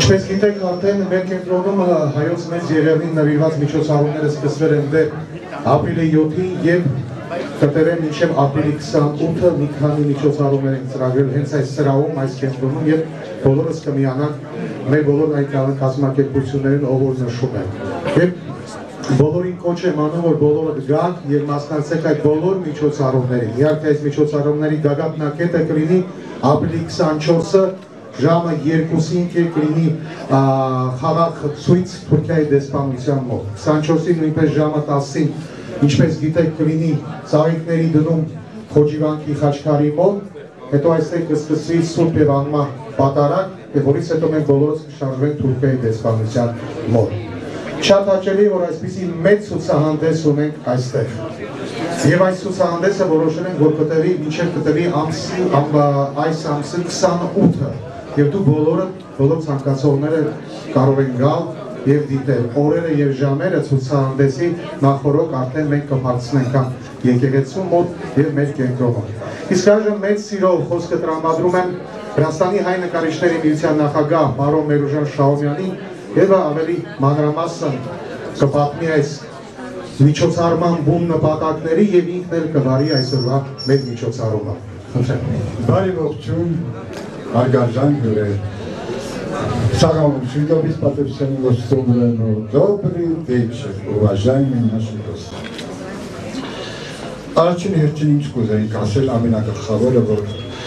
Ինչպես գիտեք, արդեն մեր կենտրոնում հայոց մեծ երևին նվիրված միջոցառումները սկսվել են դեռ ապրիլի 7-ին եւ կտերեն մինչև ապրիլի 28-ը մի քանի միջոցառումներ են ծրագրել հենց այս սրահում, այս կենտրոնում եւ բոլորս կմիանանք մեր բոլոր այդ կազմակերպություններին, ով որ նշում են։ Եվ բոլորին կոչ եմ անում, որ բոլորը գանք եւ մասնակցեք այդ բոլոր միջոցառումներին։ Իհարկե այս միջոցառումների գագաթնակետը կլինի ապրիլի 24-ը ժամը 2-ին կլինի խաղաղ ցույց Թուրքիայի դեսպանության մոտ։ 24-ին նույնպես ժամը 10-ին, ինչպես գիտեք, կլինի ծաղիկների դնում Խոջիվանքի խաչքարի մոտ, հետո այստեղ կսկսվի Սուրբ եւ Անմահ պատարակ, եւ որից հետո մենք բոլորս կշարժվենք Թուրքիայի դեսպանության մոտ։ Շատ հաճելի որ այսպիսի մեծ ցուցահանդես ունենք այստեղ։ Եվ այս ցուցահանդեսը որոշել ենք, որ կտևի մինչև կտևի այս ամսի 28-ը։ Եվ դու բոլոր ցանկացողները կարող են գալ եւ դիտել օրերը եւ ժամերը ցուցահանդեսի նախորոք արդեն մենք կփակցնենք կամ եկեղեցու մոտ եւ մեր կենտրոնում։ Իսկ այժմ մեծ սիրով խոսքը տրամադրում եմ Վրաստանի հայ նկարիչների միության նախագահ պարոն Մերուժան Շահումյանին եւ ավելի մանրամասն կպատմի այս միջոցառման բուն նպատակների եւ ինքն էլ կվարի այսօրվա մեր միջոցառումը։ Բարի ողջույն, հարգարժան հյուրեր։ Самому беспотrebственного сторону добрый вечер, уважаемые наши гости. Առաջին հերթին ինչ կուզեինք ասել ամենակրխավորը, որ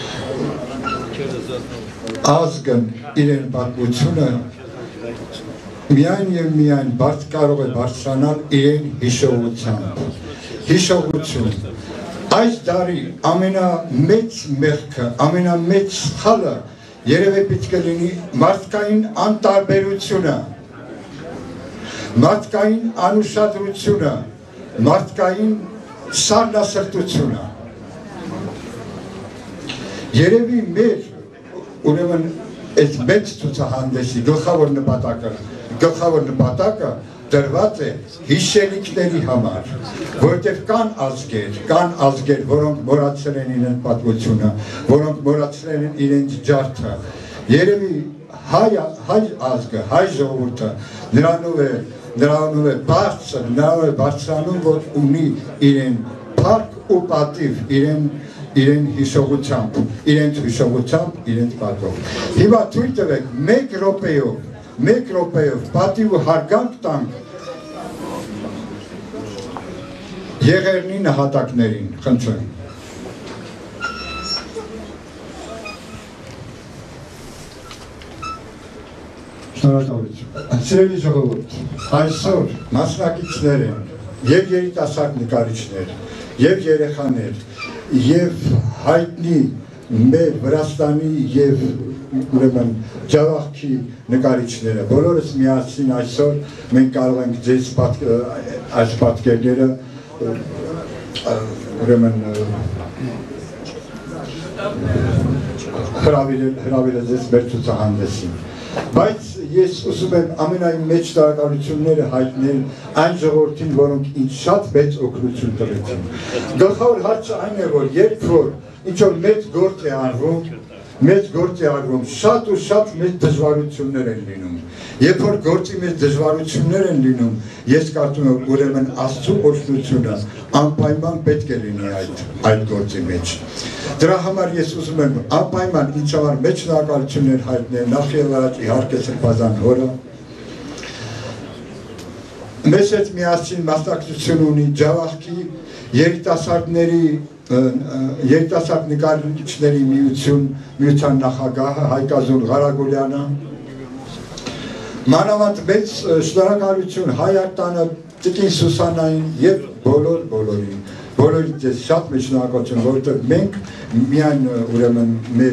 ազգն իրեն պատմությունը միայն եւ միայն կարող է բարձրանալ իրեն հիշողությամբ։ Հիշողություն։ Այս դարի ամենամեծ մեղքը, ամենամեծ սխալը երևի պետք է լինի մարդկային անտարբերությունը, մարդկային անուշադրությունը, մարդկային սառնասրտությունը։ Երևի մեր ուրեմն այս մեծ ցուցահանդեսի գլխավոր նպատակը դրված է հիշելիքների համար, որտեղ կան ազգեր, որոնք մոռացել են իրենց պատմությունը, որոնք մոռացել են իրենց ջարդը։ Երևի հայ ազգը, հայ ժողովուրդը նրանով է բարձրանում, որ ունի իրեն փառք ու պատիվ, իրեն հիշողությամբ, իրենց պատվով։ Հիմա թույլ տվեք մեկ րոպեով պատիվ ու հարգանք տանք եղերնի նահատակներին, խնդրեմ։ Շնորհակալություն։ Սիրելի ժողովուրդ, այսօր մասնակիցներ են եւ երիտասարդ նկարիչներ, եւ երեխաներ, եւ հայտնի մեր Վրաստանի եւ ուրեմն Ջավախքի նկարիչները, բոլորս միասին այսօր մենք կարող ենք ձեզ այս պատկերները ուրեմն հրավիրել ձեզ մեր ցուցահանդեսին։ Բայց ես ուզում եմ ամենայն մեծ շնորհակալությունները հայտնել այն ժողովրդին, որոնք ինձ շատ մեծ օգնություն տվեցին։ Գլխավոր հարցը այն է, որ երբ որ ինչ-որ մեծ գործ է արվում, շատ ու շատ մեծ դժվարություններ են լինում։ Երբ որ գործի մեծ դժվարություններ են լինում, ես կարծում եմ ուրեմն Աստծո օգնությունը անպայման պետք է լինի այդ գործի մեջ։ Դրա համար ես ուզում եմ անպայման ինձ համար մեծ շնորհակալություններ հայտնել նախ եւ առաջ իհարկե Սրբազան հորը։ Մեզ հետ միասին մասնակցություն ունի Ջավախքի երիտասարդ նկարիչների միության նախագահը Հայկազուն Ղարագուլյանը, մանավանդ մեծ շնորհակալություն Հայ արտանը Տիկին Սուսանային եւ բոլորին ձեզ շատ մեծ շնորհակալություն, որովհետեւ մենք միայն ուրեմն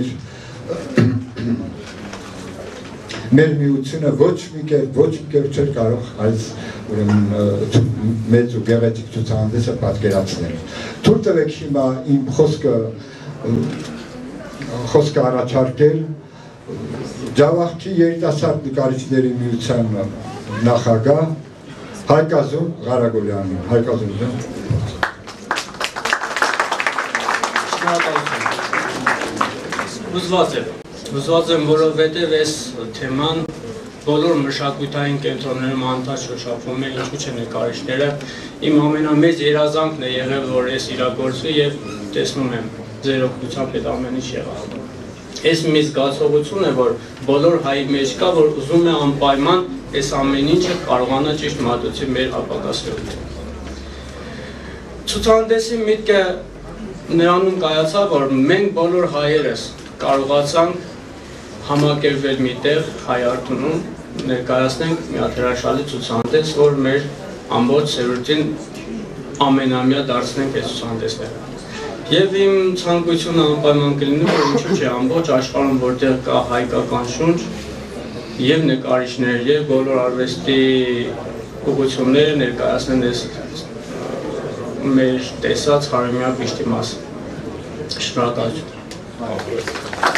մեր միությունը ոչ մի կերպ չէր կարող այս ուրեմն մեծ ու գեղեցիկ ցուցահանդեսը պատկերացնել։ Թույլ տվեք հիմա իմ խոսքը առաջարկել Ջավախքի երիտասարդ նկարիչների միության նախագահ Հայկազուն Ղարագուլյանին։ Հայկազուն ջան։ Ուզված եմ, որովհետև այս թեման բոլոր մշակութային կենտրոններում անդադ շոշափվում է, ինչու՞ չէ նկարիչները։ Իմ ամենամեծ երազանքն է եղել, որ այս իրագործվի եւ տեսնում եմ ձեր օգնությամբ այդ ամեն ինչ եղավ։ Այս մի զգացողություն է, որ բոլոր հայի մեջ կա, որ ուզում է անպայման այս ամեն ինչը կարողանա ճիշտ մատուցի մեր ապագասերություն։ Ցուցահանդեսի միտքը նրանում կայացավ, որ մենք բոլոր հայերս կարողացանք համակերպվել միտեղ Հայաստանում, ներկայացնենք մի հրաշալի ցուցահանդես, որ մեր ամբողջ սերունդին ամենամյա դարձնենք այս ցուցահանդեսները։ Եվ իմ ցանկությունը անպայման կլինի, որ ինչու՞ չէ ամբողջ աշխարհում որտեղ կա հայկական շունչ եւ նկարիչներ եւ բոլոր արվեստի ուղղությունները ներկայացնեն այս մեր տեսած հարմարավետ վիշտի մասը։ Շնորհակալություն։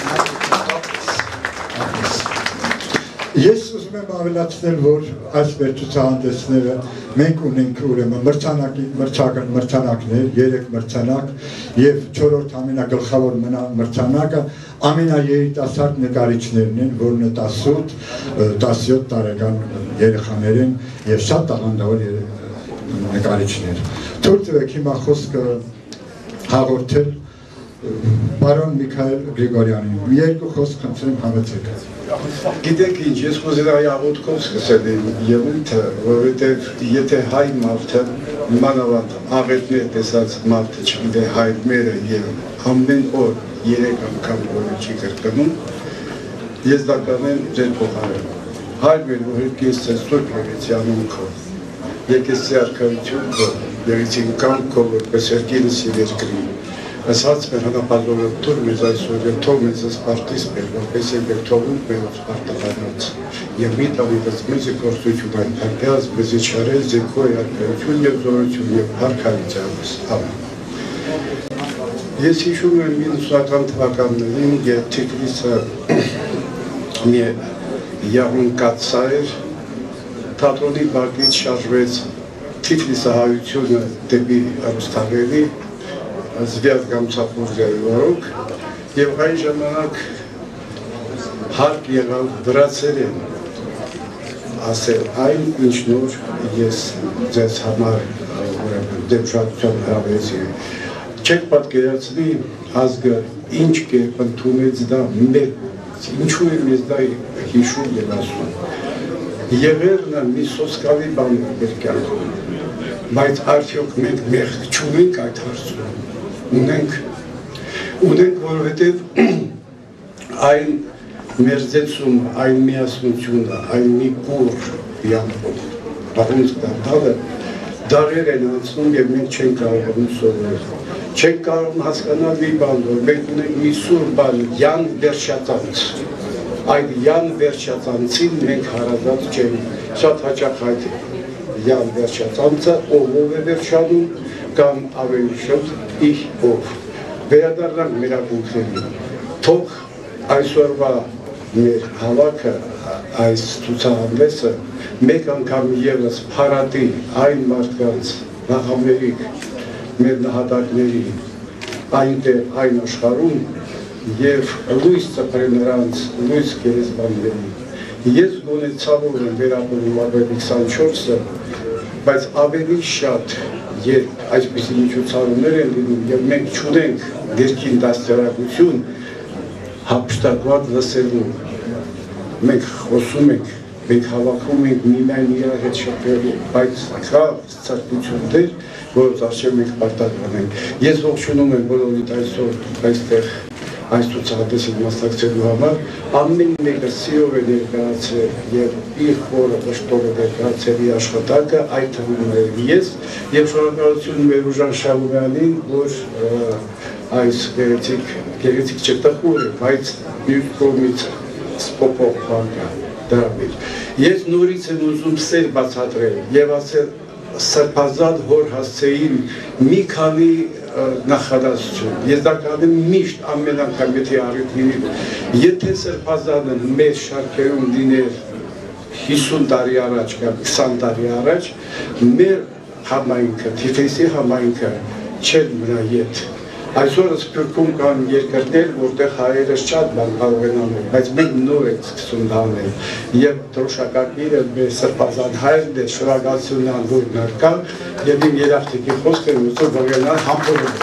Ես ուզում եմ ավելացնել, որ այս վերջուցահանդեսները մենք ունենք ուրեմն մրցանակներ, 3 մրցանակ եւ 4-րդ ամենագլխավոր մրցանակը ամենաերիտասարդ նկարիչներն են, որն է 18-17 տարեկան երեխաներ են եւ շատ տաղանդավոր նկարիչներ։ Թույլ տվեք հիմա խոսքը հաղորդել պարոն Միքայել Գրիգորյանին։ Երկու խոսք խնդրեմ հավեցեք։ Գիտեք ինչ, ես կուզենայի աղոթքով սկսել եմ ելույթը, որովհետև եթե հայ մարդը, մանավանդ աղետներ տեսած մարդը չգիտե հայրմերը եւ ամեն օր 3 անգամ օրը չի կրկնում, ես դա կանեմ ձեր փոխարեն։ Հայրմեր, որ ես ծեսնոր եկեցի անունքով, եկեցի արքայություն քո, եկեցի կամքով, որպես երկինս եւ երկրի։ Ասած մեր հնապալորը թուր մեզ այսօր և թող մեզ սպարտիս մեր, որպես ենք թողում մեր սպարտականոց։ Եվ մի տավիտս մեզ է կործություն այն պարպյազ, մեզ է չարել զենքոյ արկայություն և զորություն և հարկայությունս ամեն։ Ես հիշում եմ 90-ական թվականներին, և Թիգրիսը մի եղունկացա էր, թատրոնի բակից շարժվեց Թիգրիսը հայությունը դեպի Ռուստավելի, Զվյատ Գամցապուրգայի որոք և այն ժամանակ հարկ եղավ վրացերեն ասել այն ինչ նոր ես ձեզ համար դեպշատության հրավեցի չեք պատկերացնի ազգը ինչ կերպ ընդունեց դա մեր ինչու է մեզ դա հիշում և ասում եղերնը մի սոսկալի բան մեր կյանքում բայց արդյոք մենք մեղք չունենք այդ հարցում ունենք, որովհետև այն մերձեցում, այն միասնությունը, այն մի կուր յանքով, բաղունց դարդալը, դարեր են անցնում և մենք չենք կարողանում սովորել։ Չենք կարողանում հասկանալ մի բան, որ մենք ունենք մի սուր բան, յան վերջածանց։ Այդ յան վերջածանցին մենք հարազատ չենք, շատ հաճախ այդ յան վերջածանցը ով է վերջանում կամ ավելի շատ իր ով։ Վերադառնանք մեր ակունքներին, թող այսօրվա մեր հավաքը, այս ցուցահանդեսը մեկ անգամ ևս փարատի այն մարդկանց նախամերիկ մեր նահատակների այնտեղ այն աշխարհում եւ լույս ծփրի նրանց լույս գերեզմանների։ Ես գոնե ցավով եմ վերապրում ապրել 24-ը, բայց ավելի շատ երբ այսպիսի միջոցառումներ են լինում և մենք չունենք ներքին դաստիարակություն հափշտակված լսելու, մենք խոսում ենք, մենք հավաքում ենք միմյան իրար հետ շփվելու, բայց կա ցանկություններ, որոնց առջև մենք պարտական ենք։ Ես ողջունում եմ բոլորիդ այսօր այստեղ այս ցուցահանդեսի մասնակցելու համար, ամեն մեկը սիրով է ներկայացրել և իր խորը վշտորը ներկայացրել իր աշխատանքը, այդ թվում ես և շնորհակալություն մեր Ուժան Շահումյանին, որ այս գեղեցիկ չտխուր է, բայց մյուս կողմից սպոպող բան կա դրա մեջ։ Ես նորից եմ ուզում սեր բացատրել և ասել սրբազան հոր հասցեին մի քանի նախադասություն, ես դա կանեմ միշտ ամեն անգամ, եթե առիթ լինի, եթե սրբազանը մեր շարքերում լիներ 50 տարի առաջ կամ 20 տարի առաջ, մեր համայնքը, Թիֆլիսի համայնքը չեր մնա ետ, Այսօր Սփյուռքում կան երկրներ, որտեղ հայերը շատ բան կարող են անել, բայց մենք նոր ենք սկսում դա անել։ Եվ դրոշակակիրը մեր սրբազան հայրն է, շնորհակալություն ան որ ներկա, եւ իմ երախտիկի խոսքը ուսում վարելա համբուրում։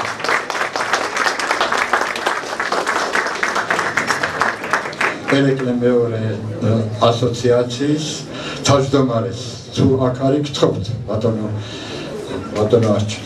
Elekle meore asociațiis tajdomares zu akarik txopt vatano arch.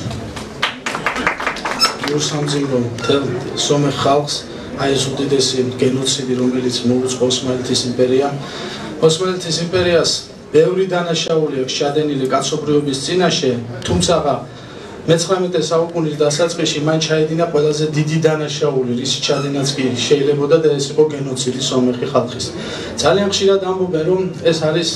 Ուսանձինվում թել սոմե խալքս այս ուտիդեսի գենոցիդի რომელიც մոուց Օսմանეთის իմպերիան Օսմանეთის իմպերիաս ბევრი დანაშაული აქვს ჩადენილი კაცობრიობის წინაშე თუმცა მე-19 საუკუნის დასაწყისში მან ჩაედინა ყველაზე დიდი დანაშაული რის ჩადენაც კი შეიძლებოდა და ეს იყო გენოციდი სომეხი ხალხის ძალიან ხშირად ამბობენ რომ ეს არის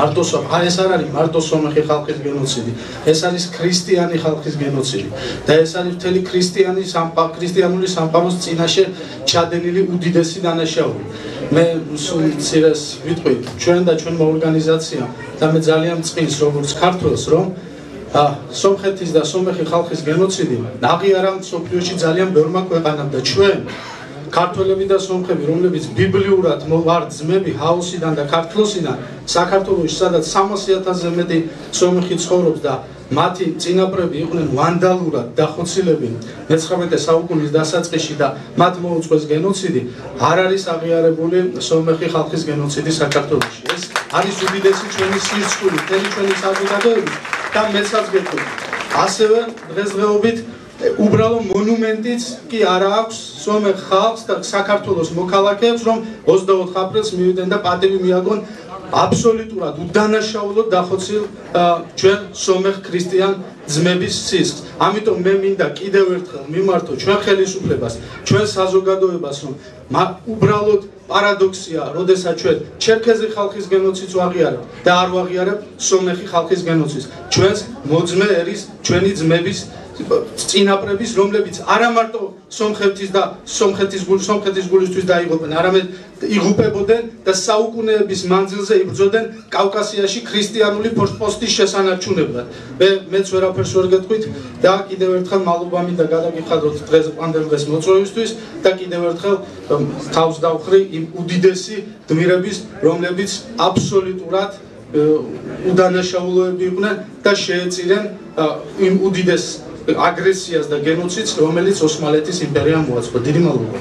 მარტო სომეხი ხალხის გენოციდი ეს არის ქრისტიანი ხალხის გენოციდი და ეს არის მთელი ქრისტიანული სამყაროს წინაშე ჩადენილი უდიდესი დანაშაული მე სულცირეს ვიტყვი ჩვენ და ჩვენმა ორგანიზაციამ და მე ძალიან მწყინს როგორც ქართველს რომ სომხეთის და სომეხი ხალხის გენოციდი აღიარა მსოფლიოში ძალიან ბევრმა ქვეყანამ და ჩვენ ქართველები და სომხები რომლებიც ბიბლიურად ვართ ძმები ჰაუსიდან და ქართლოსიდან საქართველოში სადაც 300,000-ზე მეტი სომეხი ცხოვრობს და მათი წინაპრები იყვნენ ვანდალურად დახოცილებულნი მე-19 საუკუნის დასაწყისში და მათ მოუწყვეს გენოციდი არ არის აღიარებული სომეხი ხალხის გენოციდი საქართველოში ეს არის უდიდესი ჩვენი სირცხული მთელი ჩვენი საზოგადოების და მეცაც გეტყვით ასევე დღესდღეობით უბრალო მონუმენტიც კი არ აქვს სომეხ ხალხს და საქართველოს მოქალაქეებს რომ 24 აპრილს მივიდნენ და პატივი მიაგონ აბსოლუტურად უდანაშაულოდ დახოცილ ჩვენ სომეხ ქრისტიან ძმების სისხლს. ამიტომ მე მინდა კიდევ ერთხელ მიმართო ჩვენ ხელისუფლებას, ჩვენ საზოგადოებას, რომ უბრალოდ პარადოქსია, როდესაც ჩვენ ჩერქეზი ხალხის გენოციდს ვაღიარებთ და არ ვაღიარებთ სომეხი ხალხის გენოციდს. ჩვენს მოძმე ერის, ჩვენი ძმების წინაპრების, რომლებიც არა მარტო სომხეთის გულისთვის დაიღუპნენ, არამედ იღუპებოდნენ და საუკუნეების მანძილზე იბრძოდნენ კავკასიაში ქრისტიანული ფორპოსტის შესანარჩუნებლად. მეც ვერაფერს ვერ გეტყვით და კიდევ ერთხელ მადლობა მინდა გადაგიხადოთ დღეს პანდელ დღეს მოწვევისთვის და კიდევ ერთხელ თავს დავხრი იმ უდიდესი გმირების, რომლებიც აბსოლუტურად უდანაშაულოები იყვნენ და შეეწირნენ იმ უდიდეს აგრესიას და გენოციდს, რომელიც ოსმალეთის იმპერიამ მოაწყო. დიდი მადლობა.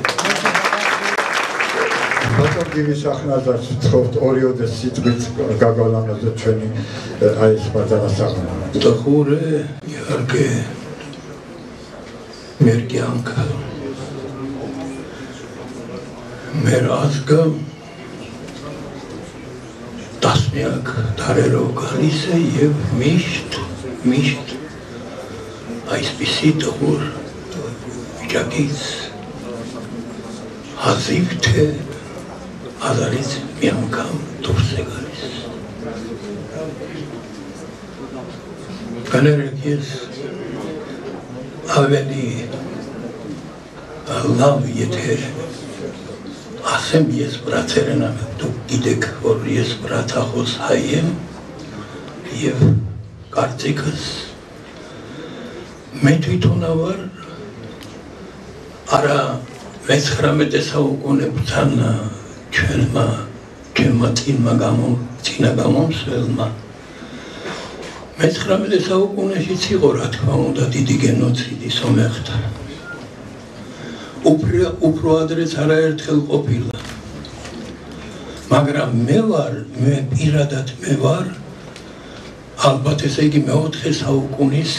ბატონ გივის ახნაზარს ვთხოვთ ორიოდე სიტყვით გაგავლამაზოთ ჩვენი აი ეს პატარა საღამო. დახურე იარგე მერგიანკა მერაზგა დასმიაკ დარერო განისე եւ მიშტ აი სპისით ხურ ჯაკის აზიფთე აზარიც მიამკამ დურსეგარის განერგიეს აველი ლავიეთე ასემ ես բրացերենա դու գիտեք որ ես բրացախոս հայ եմ եւ կարծիքս მე თვითონავარ არა მე-19 საუკუნეებთან ჩვენმა წინა გამომსვლელმა მე-19 საუკუნეშიც იყო რა თქმა უნდა დიდი გენოციდი სომეხთან უფრო ადრეც არაერთხელ ყოფილა მაგრამ მე პირადად ვარ ალბათ ესე იგი მე-4 საუკუნის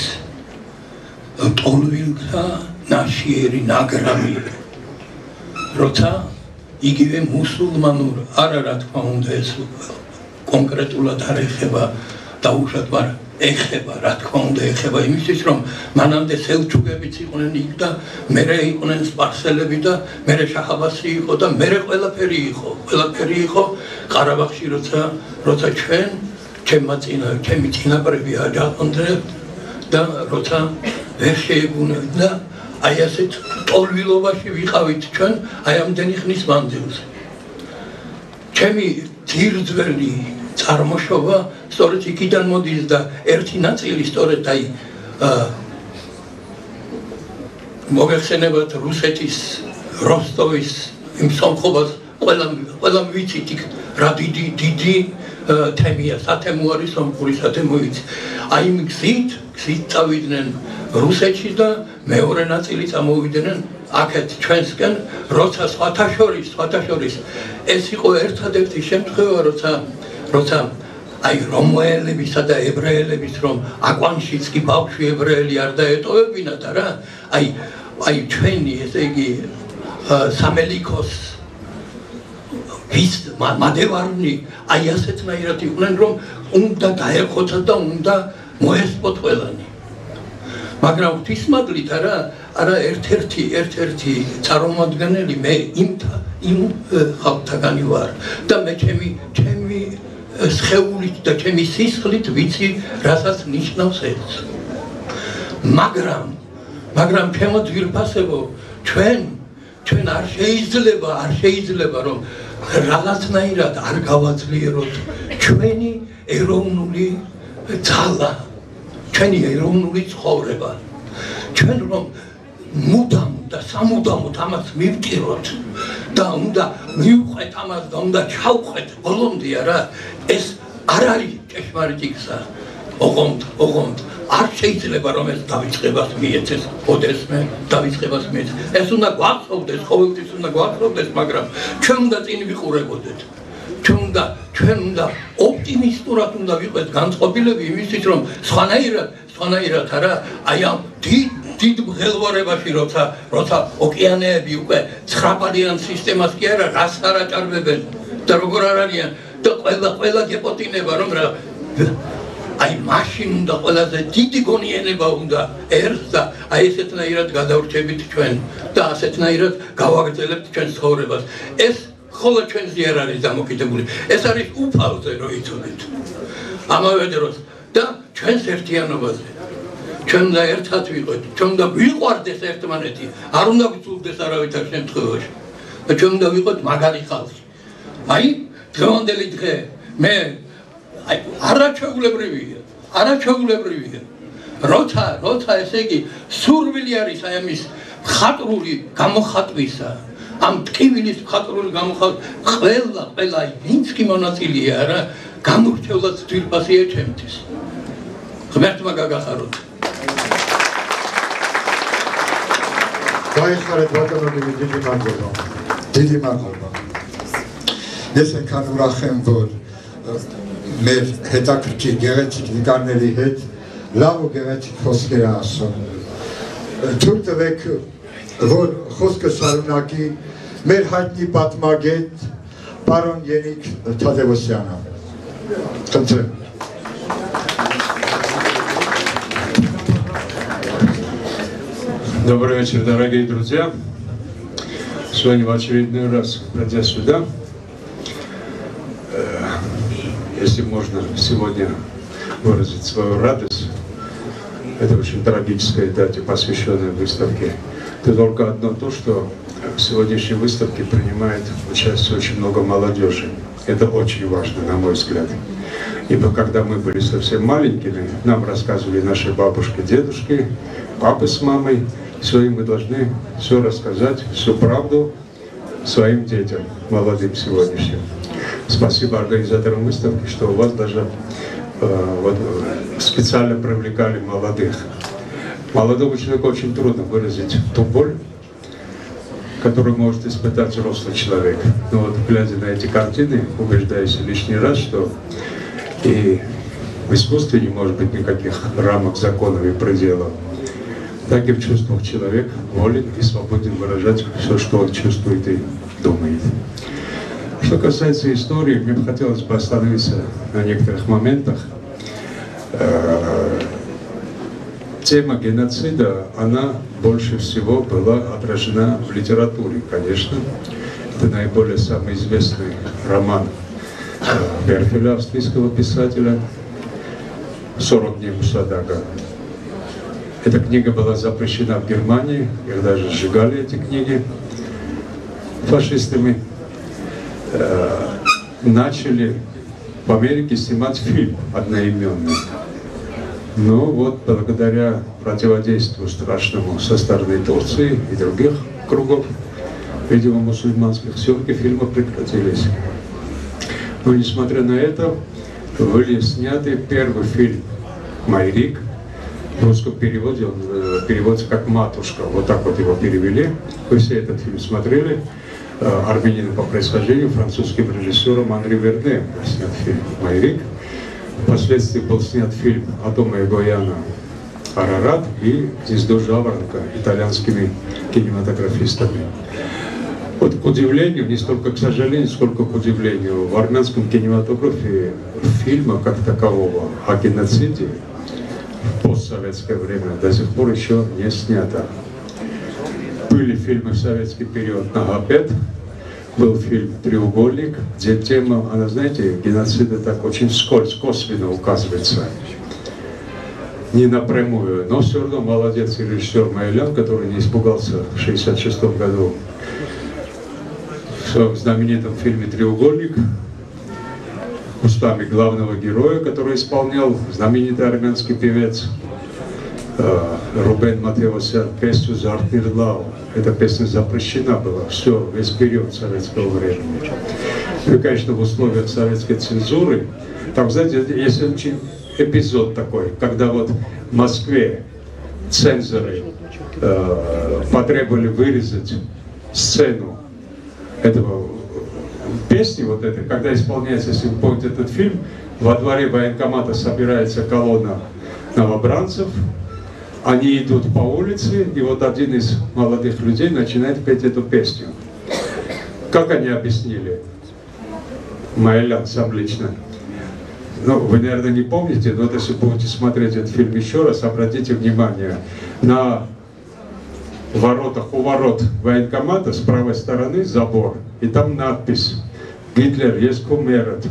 ტოლვილთა ნაშიერი ნაგრამი როცა იგივე მუსულმანურ არა რა თქმა უნდა ეს კონკრეტულად არ ეხება დაუშვათ მაგრამ ეხება რა თქმა უნდა ეხება იმისთვის რომ მანამდე სელჩუკებიც იყვნენ იქ და მერე იყვნენ სპარსელები და მერე შაჰ-აბასი იყო და მერე ყველაფერი იყო ყარაბაღში როცა ჩემი წინაპრები აჯანყდნენ და როცა ვერ შეებუნებდნენ და აი ასეთ ტოლვილობაში ვიყავით ჩვენ აი ამდენი ხნის მანძილზე ჩემი ძირძველი წარმოშობა სწორედ იქიდან მოდის და ერთი ნაწილი სწორედ აი მოგეხსენებათ რუსეთის როსტოვის იმ სამხობას ყველა ვიცით იქ რა დიდი თემია სათემო არის სამხური სათემო იცი აი იმ გზით წავიდნენ რუსეთში და მეორე ნაწილი წამოვიდნენ აქეთ ჩვენსკენ როცა სხვათა შორის ეს იყო ერთადერთი შემთხვევა როცა აი რომაელებისა და ებრაელების რომ აკვანშიც კი ბავშვი ებრაელი არ დაეტოვებინათ არა აი ჩვენი ესე იგი სამელიქოს ვის მადევარნი აი ასეთნაირად იყვნენ რომ უნდა დაერხოთათ და უნდა მოესწოთ ყველანი მაგრამ ღვთისმადლით არა ერთ-ერთი წარმომადგენელი მე იმ ხალხთაგანი ვარ და მე ჩემი სხეულით და ჩემი სისხლით ვიცი რასაც ნიშნავს ეს მაგრამ ჩემო ძვირფასებო ჩვენ არ შეიძლება რომ რაღაცნაირად არ გავაძლიეროთ ჩვენი ეროვნული ძალა ჩვენი ეროვნული ცხოვრება ჩვენ რომ მუდამ და სამუდამოდ ამას მივტიროთ და უნდა მივყვეთ ამას და უნდა ჩავყვეთ ბოლომდე არა ეს არ არის ჭეშმარიტი გზა ოღონდ არ შეიძლება რომ ეს დავიწყებას მიეცეს ოდესმე დავიწყებას მიეცეს ეს უნდა გვახსოვდეს ყოველთვის უნდა გვახსოვდეს მაგრამ ჩვენ უნდა წინ ვიყურებოდეთ ჩვენ უნდა ოპტიმისტურად უნდა ვიყოთ განწყობილები იმისთვის რომ სხვანაირად არა აი ამ დიდ მღელვარებაში როცა ოკეანეები უკვე 9-პალიან სისტემას კი არა რას არ აჭარბებენ და როგორ არ არიან და ყველა გეპოტინება რომ რა აი მაშინ უნდა ყველაზე დიდი გონიერება უნდა ერთს და აი ესეთნაირად გადავრჩებით ჩვენ და ასეთნაირად გავაგრძელებთ ჩვენ ცხოვრებას ეს ხოლო ჩვენზე არ არის დამოკიდებული ეს არის უფალზე რომ იცოდეთ ამავე დროს და ჩვენს ერთიანობაზე ჩვენ და ერთად ვიყოთ ჩვენ და ვიყვარდეს ერთმანეთი არ უნდა გვწულდეს არავითარ შემთხვევაში და ჩვენ უნდა ვიყოთ მაგარი ხალხი აი დღევანდელი დღე მე აი არაჩვეულებრივია როცა ესე იგი სურვილი არის აი ამის მხატვრული გამოხატვისა ამ ტკივილის მხატვრული გამოხატვა ყველა ვინც კი მონაწილეა არა გამორჩეულად ძვირფასია ჩემთვის ღმერთმა გაგახაროთ გაიხარეთ ბატონები დიდი მადლობა ესენ განურახენ որ մեր հետաքրքիր գեղեցիկ նկարների հետ լավ ու գեղեցիկ խոսքեր ասում թույլ տվեք որ խոսքը շարունակի մեր հայտնի պատմագետ պարոն Ենիկ Թադևոսյանը խնդրեմ Добрый вечер, дорогие друзья. Сегодня в очередной раз, придя сюда, если можно сегодня выразить свою радость, это очень трагической дате, посвященной выставке, то только одно то, что в сегодняшней выставке принимает участие очень много молодежи. Это очень важно, на мой взгляд. Ибо когда мы были совсем маленькими, нам рассказывали наши бабушки, дедушки, папы с мамой, все, и мы должны все рассказать, всю правду своим детям, молодым сегодняшним. Спасибо организаторам выставки, что у вас даже специально привлекали молодых. Молодому человеку очень трудно выразить ту боль, которую может испытать взрослый человек. Но вот глядя на эти картины, убеждаюсь лишний раз, что и в искусстве не может быть никаких рамок, законов и пределов. Так и в чувствах человек волен и свободен выражать все, что он чувствует и думает. Что касается истории, мне бы хотелось бы остановиться на некоторых моментах. Тема геноцида, она больше всего была отражена в литературе, конечно. Это наиболее самый известный роман Берфеля, австрийского писателя, «40 дней Мусадага». Эта книга была запрещена в Германии, их даже сжигали, эти книги, фашистами. Начали в Америке снимать фильм одноименный. Но вот благодаря противодействию страшному со стороны Турции и других кругов, видимо, мусульманских, съемки фильма прекратились. Но несмотря на это, были сняты первый фильм «Майрик». В русском переводе он переводится как «Матушка». Вот так вот его перевели. Вы все этот фильм смотрели. Армянин по происхождению, французским режиссером Анри Верне снят фильм «Майрик». Впоследствии был снят фильм Адама Эгояна «Арарат» и «Гнездо жаворонка» итальянскими кинематографистами. Вот к удивлению, не столько к сожалению, сколько к удивлению, в армянском кинематографе фильма как такового о геноциде в постсоветское время до сих пор еще не снято. Были фильмы в советский период «Нагапет», был фильм «Треугольник», где тема, она, знаете, геноцида так очень вскользь, косвенно указывается. Не напрямую, но все равно молодец режиссер Майлян, который не испугался в 1966 году в своем знаменитом фильме «Треугольник» устами главного героя, который исполнял знаменитый армянский певец Рубен Матеосян, песню «Зартнирлау». Эта песня запрещена была все, весь период советского времени. Ну и, конечно, в условиях советской цензуры, там, знаете, есть очень эпизод такой, когда вот в Москве цензоры потребовали вырезать сцену этого песни, вот этой, когда исполняется, если вы помните этот фильм, во дворе военкомата собирается колонна новобранцев, они идут по улице, и вот один из молодых людей начинает петь эту песню. Как они объяснили? Майлян сам лично. Ну, вы, наверное, не помните, но вот если будете смотреть этот фильм еще раз, обратите внимание, на воротах, у ворот военкомата с правой стороны забор, и там надпись «Гитлер есть кумерет».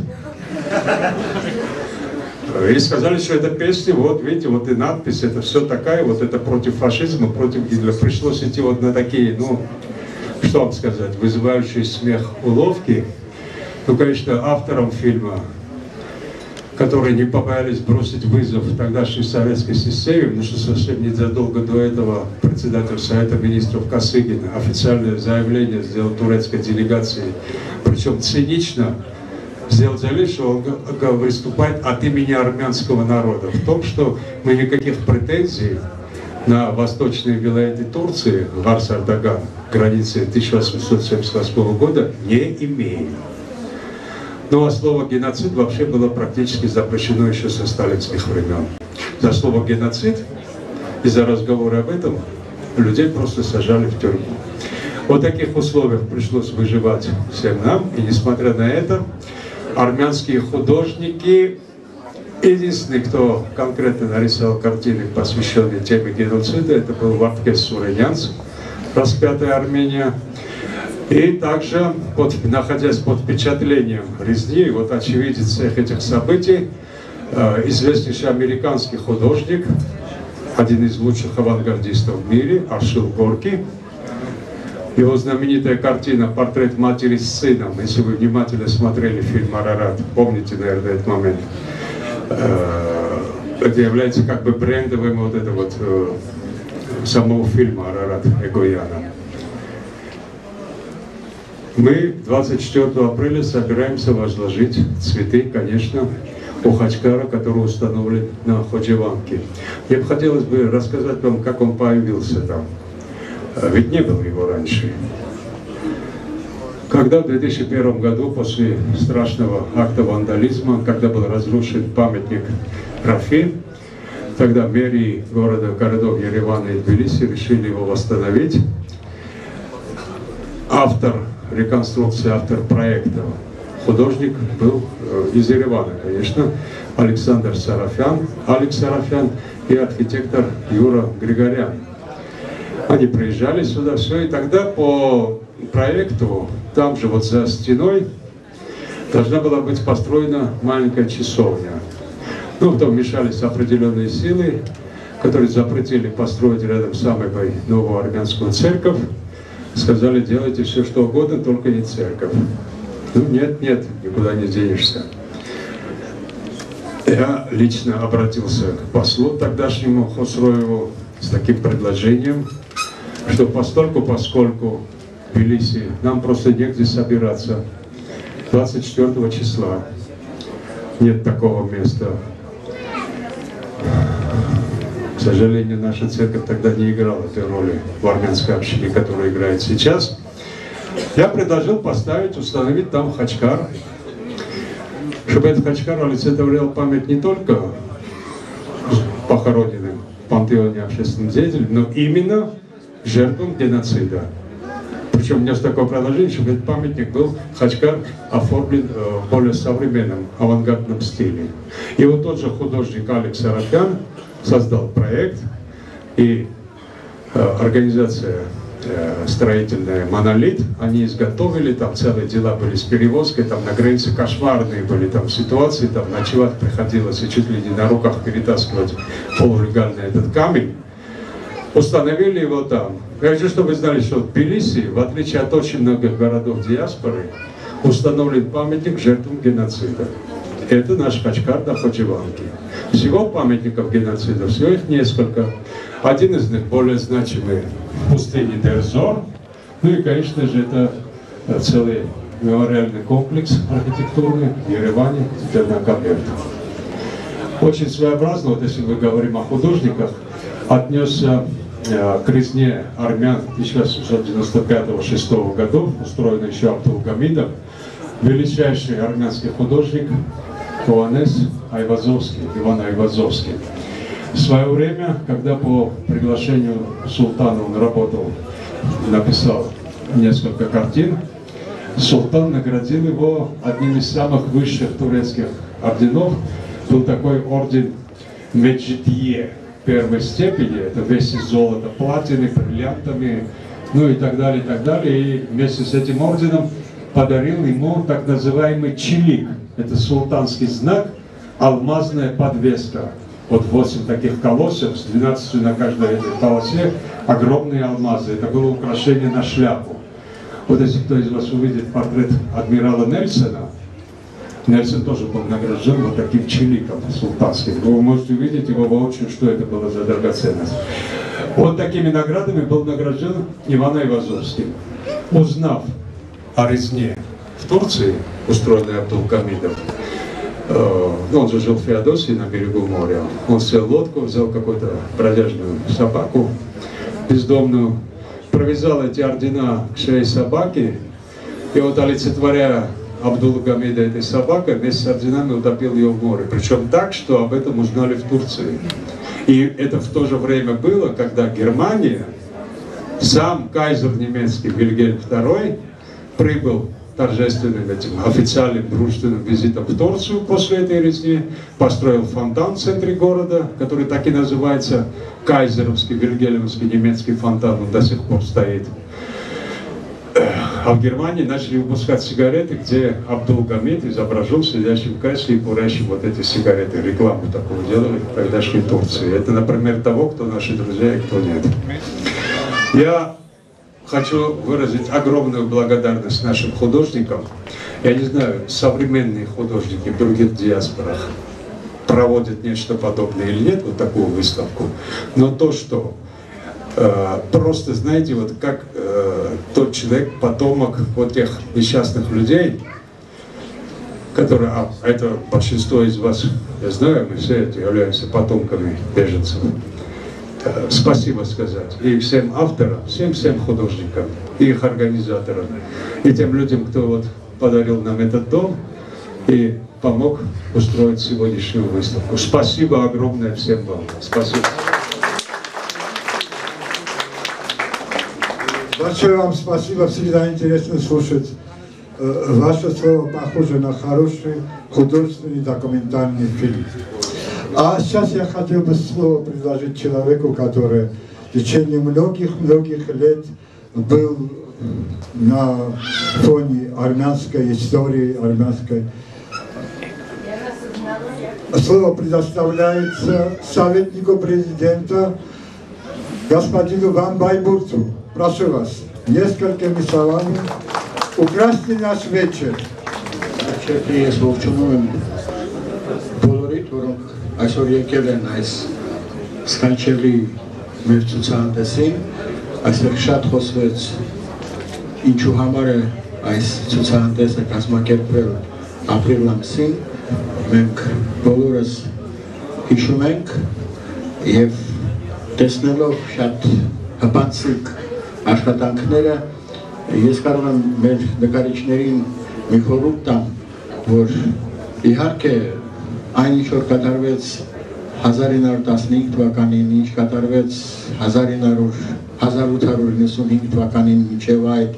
И сказали, что эта песня, вот видите, вот и надпись, это все такая, вот это против фашизма, против Гитлера. Пришлось идти вот на такие, ну, что вам сказать, вызывающие смех уловки. Ну, конечно, авторам фильма, которые не побоялись бросить вызов тогдашней советской системе, потому что совсем незадолго до этого председатель Совета министров Косыгин официальное заявление сделал турецкой делегации, причем цинично, сделал заявление, что он выступает от имени армянского народа, в том, что мы никаких претензий на восточные вилаяты Турции, Варс-Ардаган, границы 1878 года, не имеем. Ну а слово «геноцид» вообще было практически запрещено еще со сталинских времен. За слово «геноцид» и за разговоры об этом людей просто сажали в тюрьму. В таких условиях пришлось выживать всем нам, и несмотря на это, армянские художники, единственный, кто конкретно нарисовал картины, посвященные теме геноцида, это был Вардкес Суренянц, «Распятая Армения». И также, находясь под впечатлением резни, вот очевидец всех этих событий, известнейший американский художник, один из лучших авангардистов в мире, Аршил Горки. Его знаменитая картина «Портрет матери с сыном», если вы внимательно смотрели фильм «Арарат», помните, наверное, этот момент, это является как бы брендовым вот это вот самого фильма «Арарат» Эгояна. Мы 24 апреля собираемся возложить цветы, конечно, у Хачкара, который установлен на Ходжеванке. Мне бы хотелось бы рассказать вам, как он появился там. Ведь не было его раньше. Когда в 2001 году, после страшного акта вандализма, когда был разрушен памятник Рафи, тогда мэрии городов Еревана и Тбилиси решили его восстановить. Автор реконструкции, автор проекта, художник был из Еревана, конечно, Александр Сарафян, Алекс Сарафян и архитектор Юра Григорян. Они приезжали сюда, все, и тогда по проекту, там же вот за стеной, должна была быть построена маленькая часовня. Ну, потом вмешались определенные силы, которые запретили построить рядом с самой новую армянскую церковь. Сказали, делайте все, что угодно, только не церковь. Ну, нет, никуда не денешься. И Я лично обратился к послу тогдашнему Хосроеву с таким предложением, что поскольку в Тбилиси нам просто негде собираться 24 числа, нет такого места. К сожалению, наша церковь тогда не играла той роли в армянской общине, которая играет сейчас. Я предложил установить там хачкар, чтобы этот хачкар олицетворял память не только похороненным в пантеоне общественным деятелям, но именно жертвам геноцида. Причем внес такое предложение, чтобы этот памятник был, хачкар, оформлен в более современном, авангардном стиле. И вот тот же художник Алекс Араткан создал проект, и организация строительная «Монолит», они изготовили, там целые дела были с перевозкой, там на границе кошмарные были там ситуации, там ночевать приходилось и чуть ли не на руках перетаскивать полулегально этот камень. Установили его там. Я хочу, чтобы вы знали, что в Тбилиси, в отличие от очень многих городов диаспоры, установлен памятник жертвам геноцида. Это наш хачкар на Ходжеванке. Всего памятников геноцида, всего их несколько. Один из них более значимый в пустыне Дерзор. Ну и, конечно же, это целый мемориальный комплекс архитектурный в Ереване, теперь на Камерте. Очень своеобразно, вот если мы говорим о художниках, отнесся к резне армян 1895-1896 годов, устроенной еще Абдулгамидом, величайший армянский художник Хованес Айвазовский, Иван Айвазовский. В свое время, когда по приглашению султана он работал, написал несколько картин, султан наградил его одним из самых высших турецких орденов. Был такой орден Меджидье первой степени, это весь из золота, платины, бриллиантами, ну и так далее, и так далее. И вместе с этим орденом подарил ему так называемый чилик. Это султанский знак, алмазная подвеска. Вот 8 таких колосьев, с 12 на каждой этой полосе, огромные алмазы. Это было украшение на шляпу. Вот если кто из вас увидит портрет адмирала Нельсона, Нельсон тоже был награжден вот таким чиликом султанским. Вы можете увидеть его воочию, что это было за драгоценность. Вот такими наградами был награжден Иван Айвазовский. Узнав о резне в Турции, устроенной Абдулгамидом, он же жил в Феодосии на берегу моря, он сел в лодку, взял какую-то бродяжную собаку бездомную, провязал эти ордена к шее собаки, и вот олицетворяя Абдулгамида этой собакой, вместе с орденами утопил ее в море. Причем так, что об этом узнали в Турции. И это в то же время было, когда Германия, сам кайзер немецкий Вильгельм II прибыл торжественным этим официальным дружественным визитом в Турцию после этой резни, построил фонтан в центре города, который так и называется Кайзеровский, Вильгельмовский немецкий фонтан, он до сих пор стоит. А в Германии начали выпускать сигареты, где Абдулгамид изображен сидящим в кассе и курящим вот эти сигареты. Рекламу такую делали в тогдашней Турции. Это, например, того, кто наши друзья и кто нет. Я хочу выразить огромную благодарность нашим художникам. Я не знаю, современные художники в других диаспорах проводят нечто подобное или нет, вот такую выставку. Но то, что просто, знаете, вот как тот человек, потомок вот тех несчастных людей, которые, это большинство из вас, я знаю, мы все являемся потомками беженцев. Спасибо сказать и всем авторам, всем художникам, и их организаторам, и тем людям, кто вот подарил нам этот дом и помог устроить сегодняшнюю выставку. Спасибо огромное всем вам. Спасибо. Большое вам спасибо, всегда интересно слушать ваше слово, похоже на хороший художественный документальный фильм. А сейчас я хотел бы слово предложить человеку, который в течение многих лет был на фоне армянской истории, армянской. Слово предоставляется советнику президента господину Ван Байбурцу. Прошу вас, несколькими словами украсьте наш вечер. Черты Словчуновым բոլորիդ, որոնք այսօր եկել են այս սքանչելի մեր ցուցահանդեսին, այստեղ շատ խոսվեց ինչու համար է այս ցուցահանդեսը կազմակերպվել ապրիլ ամսին, մենք բոլորս հիշում ենք եւ տեսնելով շատ հպանցիկ աշխատանքները, ես կարող եմ մեր նկարիչներին մի խորհուրդ տամ, որ իհարկե այն ինչ որ կատարվեց 1915 թվականին, ինչ կատարվեց 1895 թվականին մինչև այդ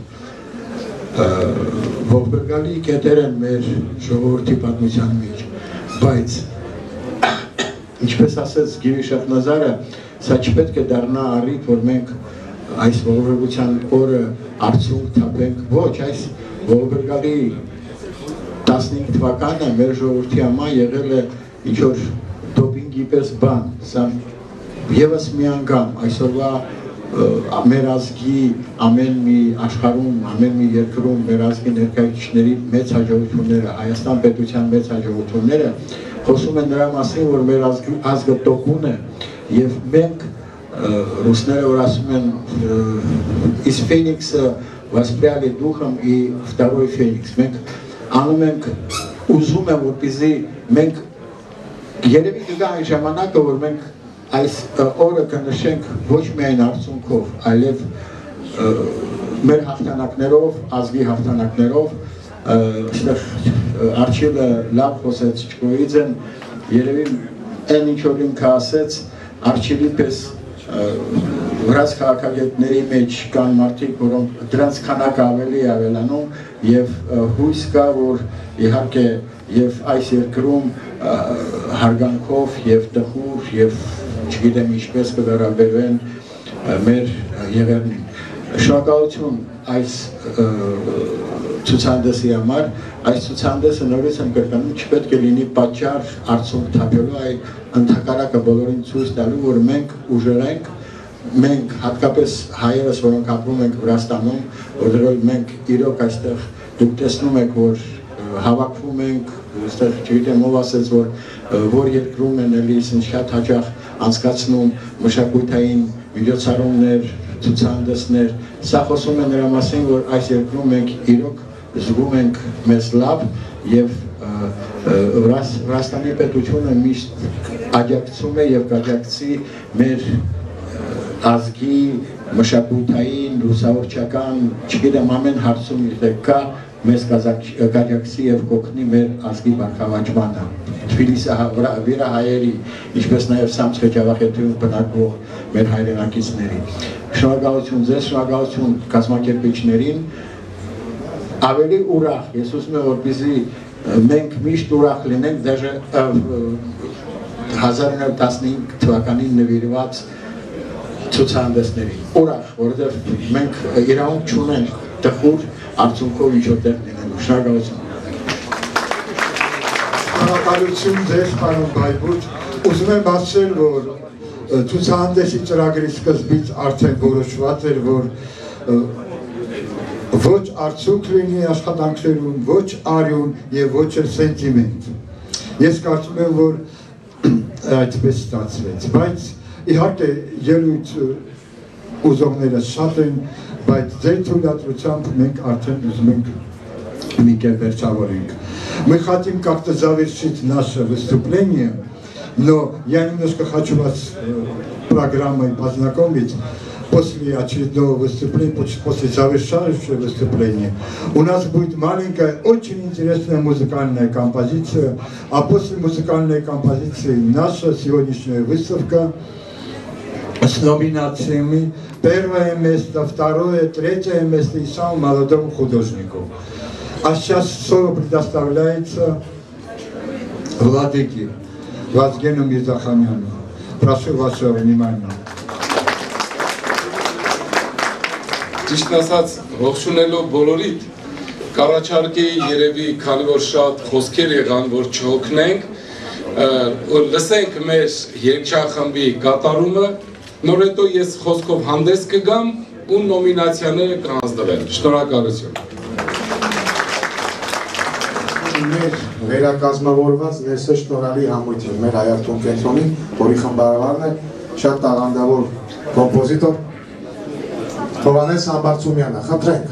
ողբերգալի կետեր են մեր ժողովրդի պատմության մեջ, բայց ինչպես ասեց Գիվի Շախնազարը, սա չպետք է դառնա առիթ, որ մենք այս ողբերգության օրը արդյունք թափենք, ոչ, այս ողբերգալի 15 թվականը մեր ժողովրդի համար եղել է ինչ-որ դոպինգի պես բան, սա ևս մի անգամ այսօրվա մեր ազգի ամեն մի աշխարհում, ամեն մի երկրում մեր ազգի ներկայացուցիչների մեծ հաջողությունները, Հայաստան պետության մեծ հաջողությունները խոսում են նրա մասին, որ մեր ազգը տոկուն է եւ մենք русները որ ասում են из феникса воспряли духом и второй феникс, մենք անում ենք ուզում եմ որպեսզի մենք երևի կգա այն ժամանակը որ մենք այս օրը կնշենք ոչ միայն արդյունքով, այլև մեր հաղթանակներով, ազգի հաղթանակներով, Արչիլը լավ խոսեց Չկոյիձեն, երևի այն ինչ որ ինքը ասեց, Արչիլի պես վրաց քաղաքագետների մեջ կան մարդիկ, որոնք դրանց քանակը ավելի է ավելանում եւ հույս կա, որ իհարկե եւ այս երկրում հարգանքով եւ տխուր եւ չգիտեմ ինչպես կվերաբերվեն մեր եղերնին։ Շնորհակալություն այս ցուցահանդեսի համար, այս ցուցահանդեսը նորից եմ կրկնում, չպետք է լինի պատճառ արդյունք թափելու, այլ ընդհակառակը բոլորին ցույց տալու, որ մենք ուժեղ ենք, մենք հատկապես հայերս, որոնք ապրում ենք Վրաստանում, որտեղ մենք իրոք այստեղ դուք տեսնում եք, որ հավաքվում ենք, այստեղ չգիտեմ ով ասեց, որ երկրում են էլի շատ հաճախ անցկացնում մշակութային միջոցառումներ, ցուցահանդեսներ, սա խոսում է նրա մասին, որ այս երկրում մենք իրոք զգում ենք մեզ լավ եւ Վրաստանի պետությունը միշտ աջակցում է եւ կաջակցի մեր ազգի մշակութային, լուսավորչական, չգիտեմ ամեն հարցում իր կա մեզ կաջակցի եւ կօգնի մեր ազգի բարգավաճմանը։ Թբիլիսի վիրահայերի, ինչպես նաեւ Սամսկը Ջավախեթիում բնակվող մեր հայրենակիցների։ Շնորհակալություն ձեզ, շնորհակալություն կազմակերպիչներին։ Ավելի ուրախ, ես ուզում եմ որպեսզի մենք միշտ ուրախ լինենք, դաժե 1915 թվականին նվիրված ցուցահանդեսներին։ Ուրախ, որովհետև մենք իրավունք չունենք տխուր արդյունքով ինչ-որ տեղ լինելու։ Շնորհակալություն։ Շնորհակալություն ձեզ, պարոն Բայբուրդ։ Ուզում եմ ասել, որ ցուցահանդեսի ծրագրի սկզբից արդեն որոշված էր, որ ոչ արդյունք լինի աշխատանքներում, ոչ արյուն եւ ոչ սենտիմենտ։ Ես կարծում եմ, որ այդպես ստացվեց, բայց իհարկե ելույթ ուզողները շատ են, բայց ձեր թույլատրությամբ մենք արդեն ուզում ենք մի կերպ վերջավորենք։ Мы хотим как-то завершить наше выступление, но я немножко хочу вас программой познакомить. После очередного выступления, после завершающего выступления, у нас будет маленькая, очень интересная музыкальная композиция, а после музыкальной композиции наша сегодняшняя выставка с номинациями первое место, второе, третье место и самому молодому художнику. А сейчас слово предоставляется Владыке Вазгену Мирзаханяну. Прошу вашего внимания. Ճիշտ ասած, ողջունելով բոլորիդ, կառաջարկի երևի քանի որ շատ խոսքեր եղան, որ չհոգնենք, լսենք մեր երգչախմբի կատարումը, նոր հետո ես խոսքով հանդես կգամ ու նոմինացիաները կհանձնվեն։ Շնորհակալություն։ մեր վերակազմավորված ներսը շնորհալի համույթին, մեր հայարտուն կենտրոնի, որի խմբարարն է շատ տաղանդավոր կոմպոզիտոր Հովհաննես Համբարձումյանը, խնդրենք։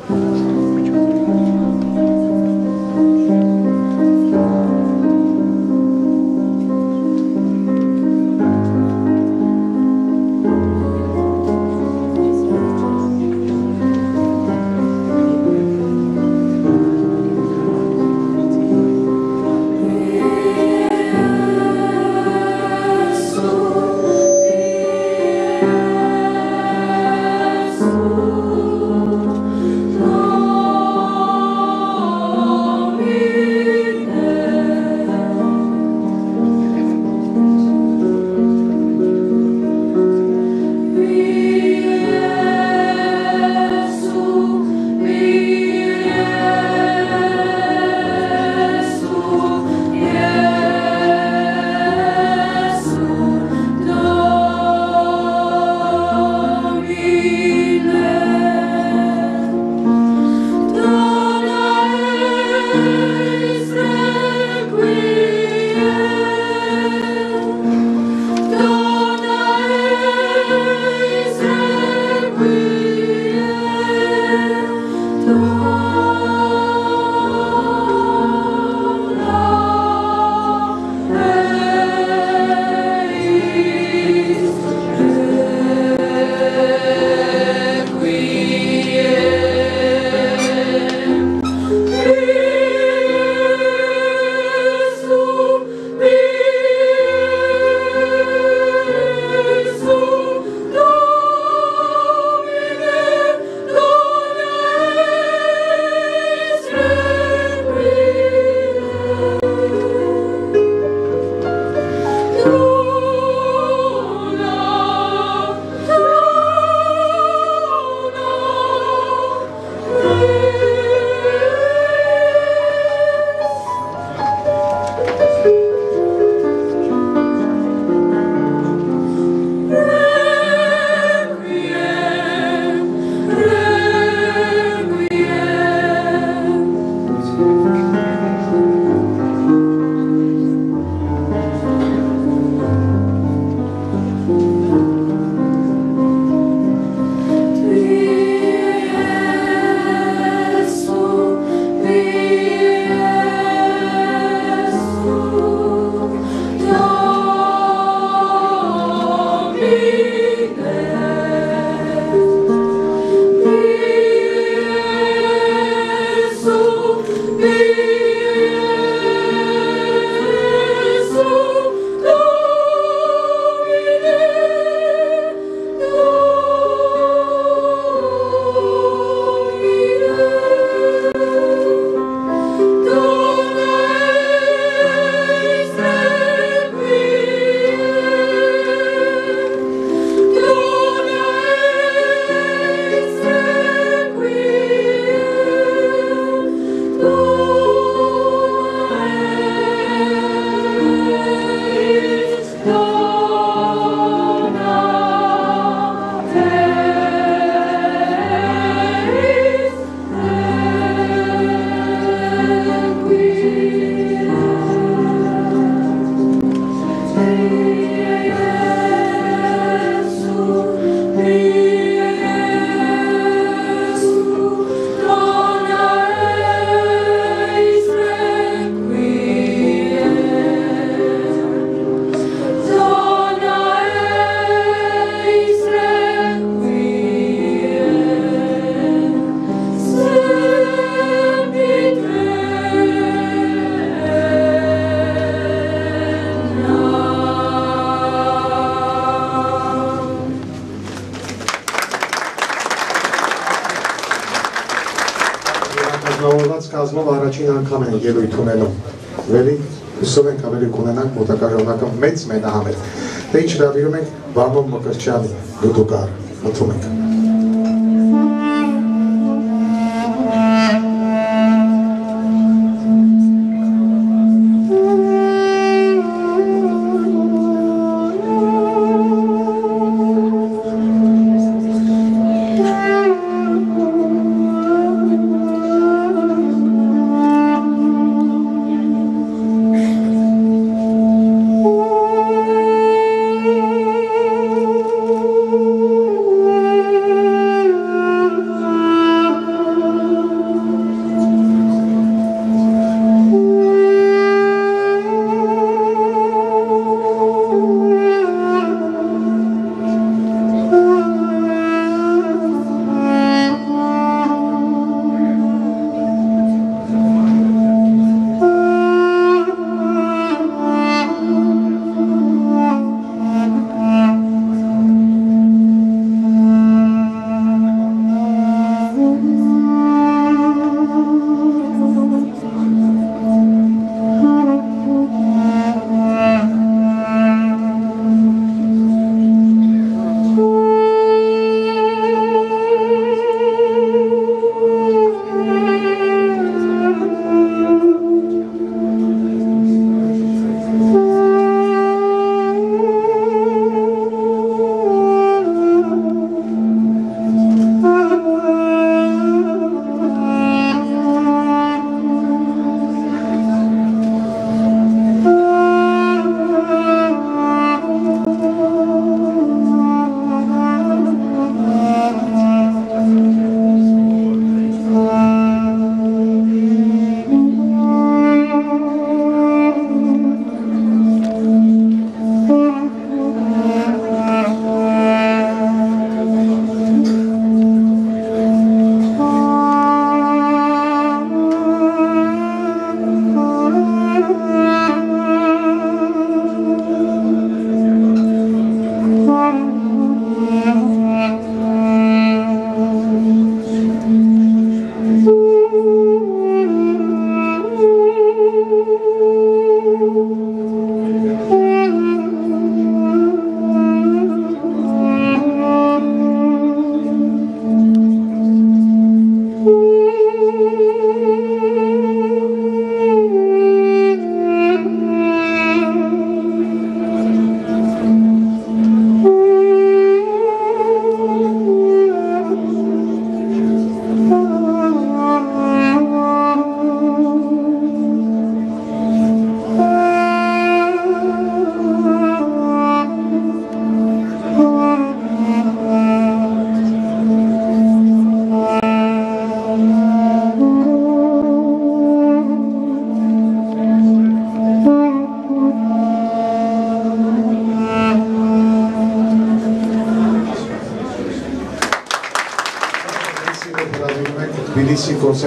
Կազմավորված կազմով առաջին անգամ են ելույթ ունենում։ Վելի հուսով ենք ավելի կունենանք մոտակա ժամանակում մեծ մենահամետ։ Դե ինչ հրավիրում ենք Վարդան Մկրտչյանի դուդուկար, խնդրում ենք։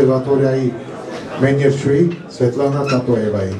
կոնսերվատորիայի մեներչուհի Սվետլանա Տատոևային։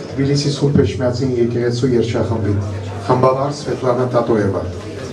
Թբիլիսի Սուրբ Էջմիածին եկեղեցու երգչախմբին, խմբավար Սվետլանա Տատոևա։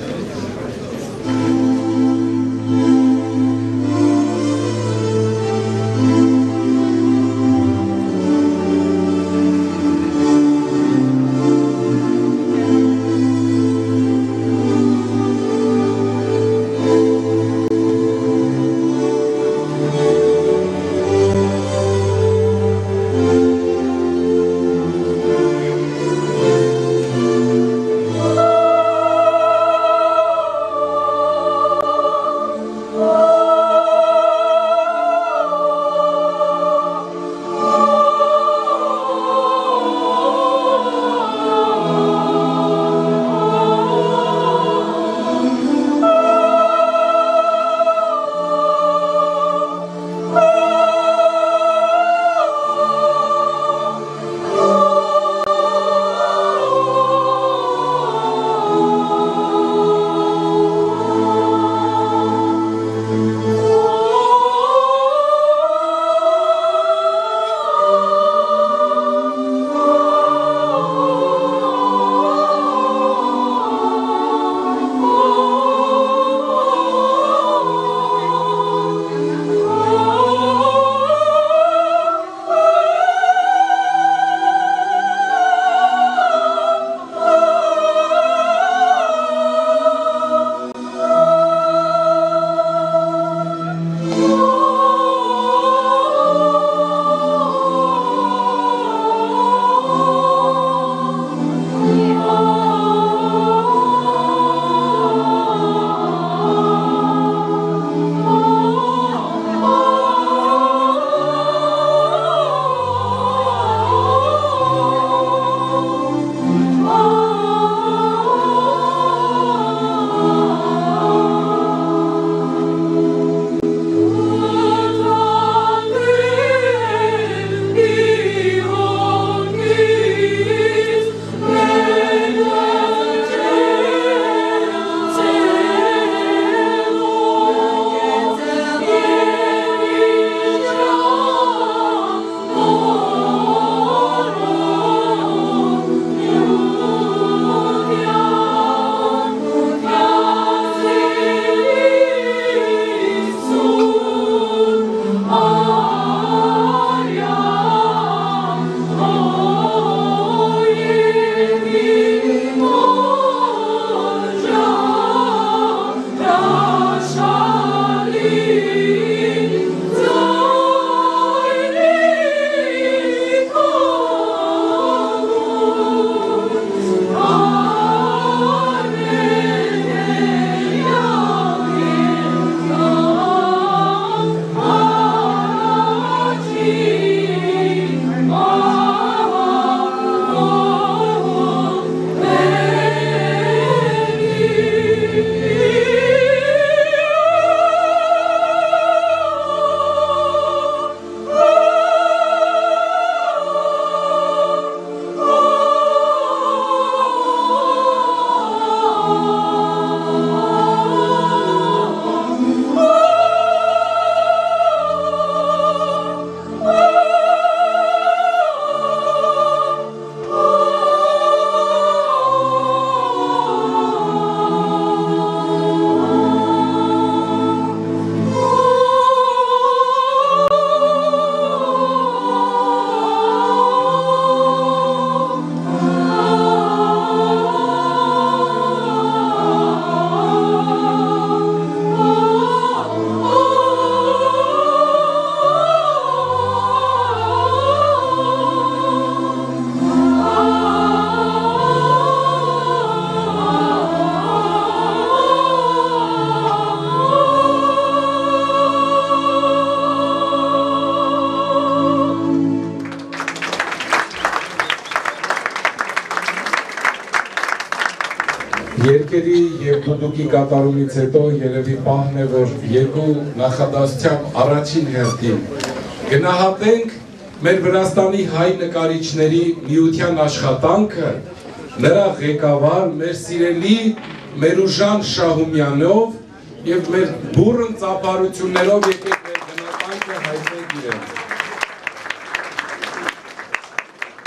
Երկերի և դուդուկի կատարումից հետո երևի պահն է, որ երկու նախադասությամբ առաջին հերթին գնահատենք մեր Վրաստանի հայ նկարիչների միության աշխատանքը, նրա ղեկավար, մեր սիրելի Մերուժան Շահումյանով և մեր բուռն ծափարություններով եկեք մեր գնահատանքը հայտնենք իրենց։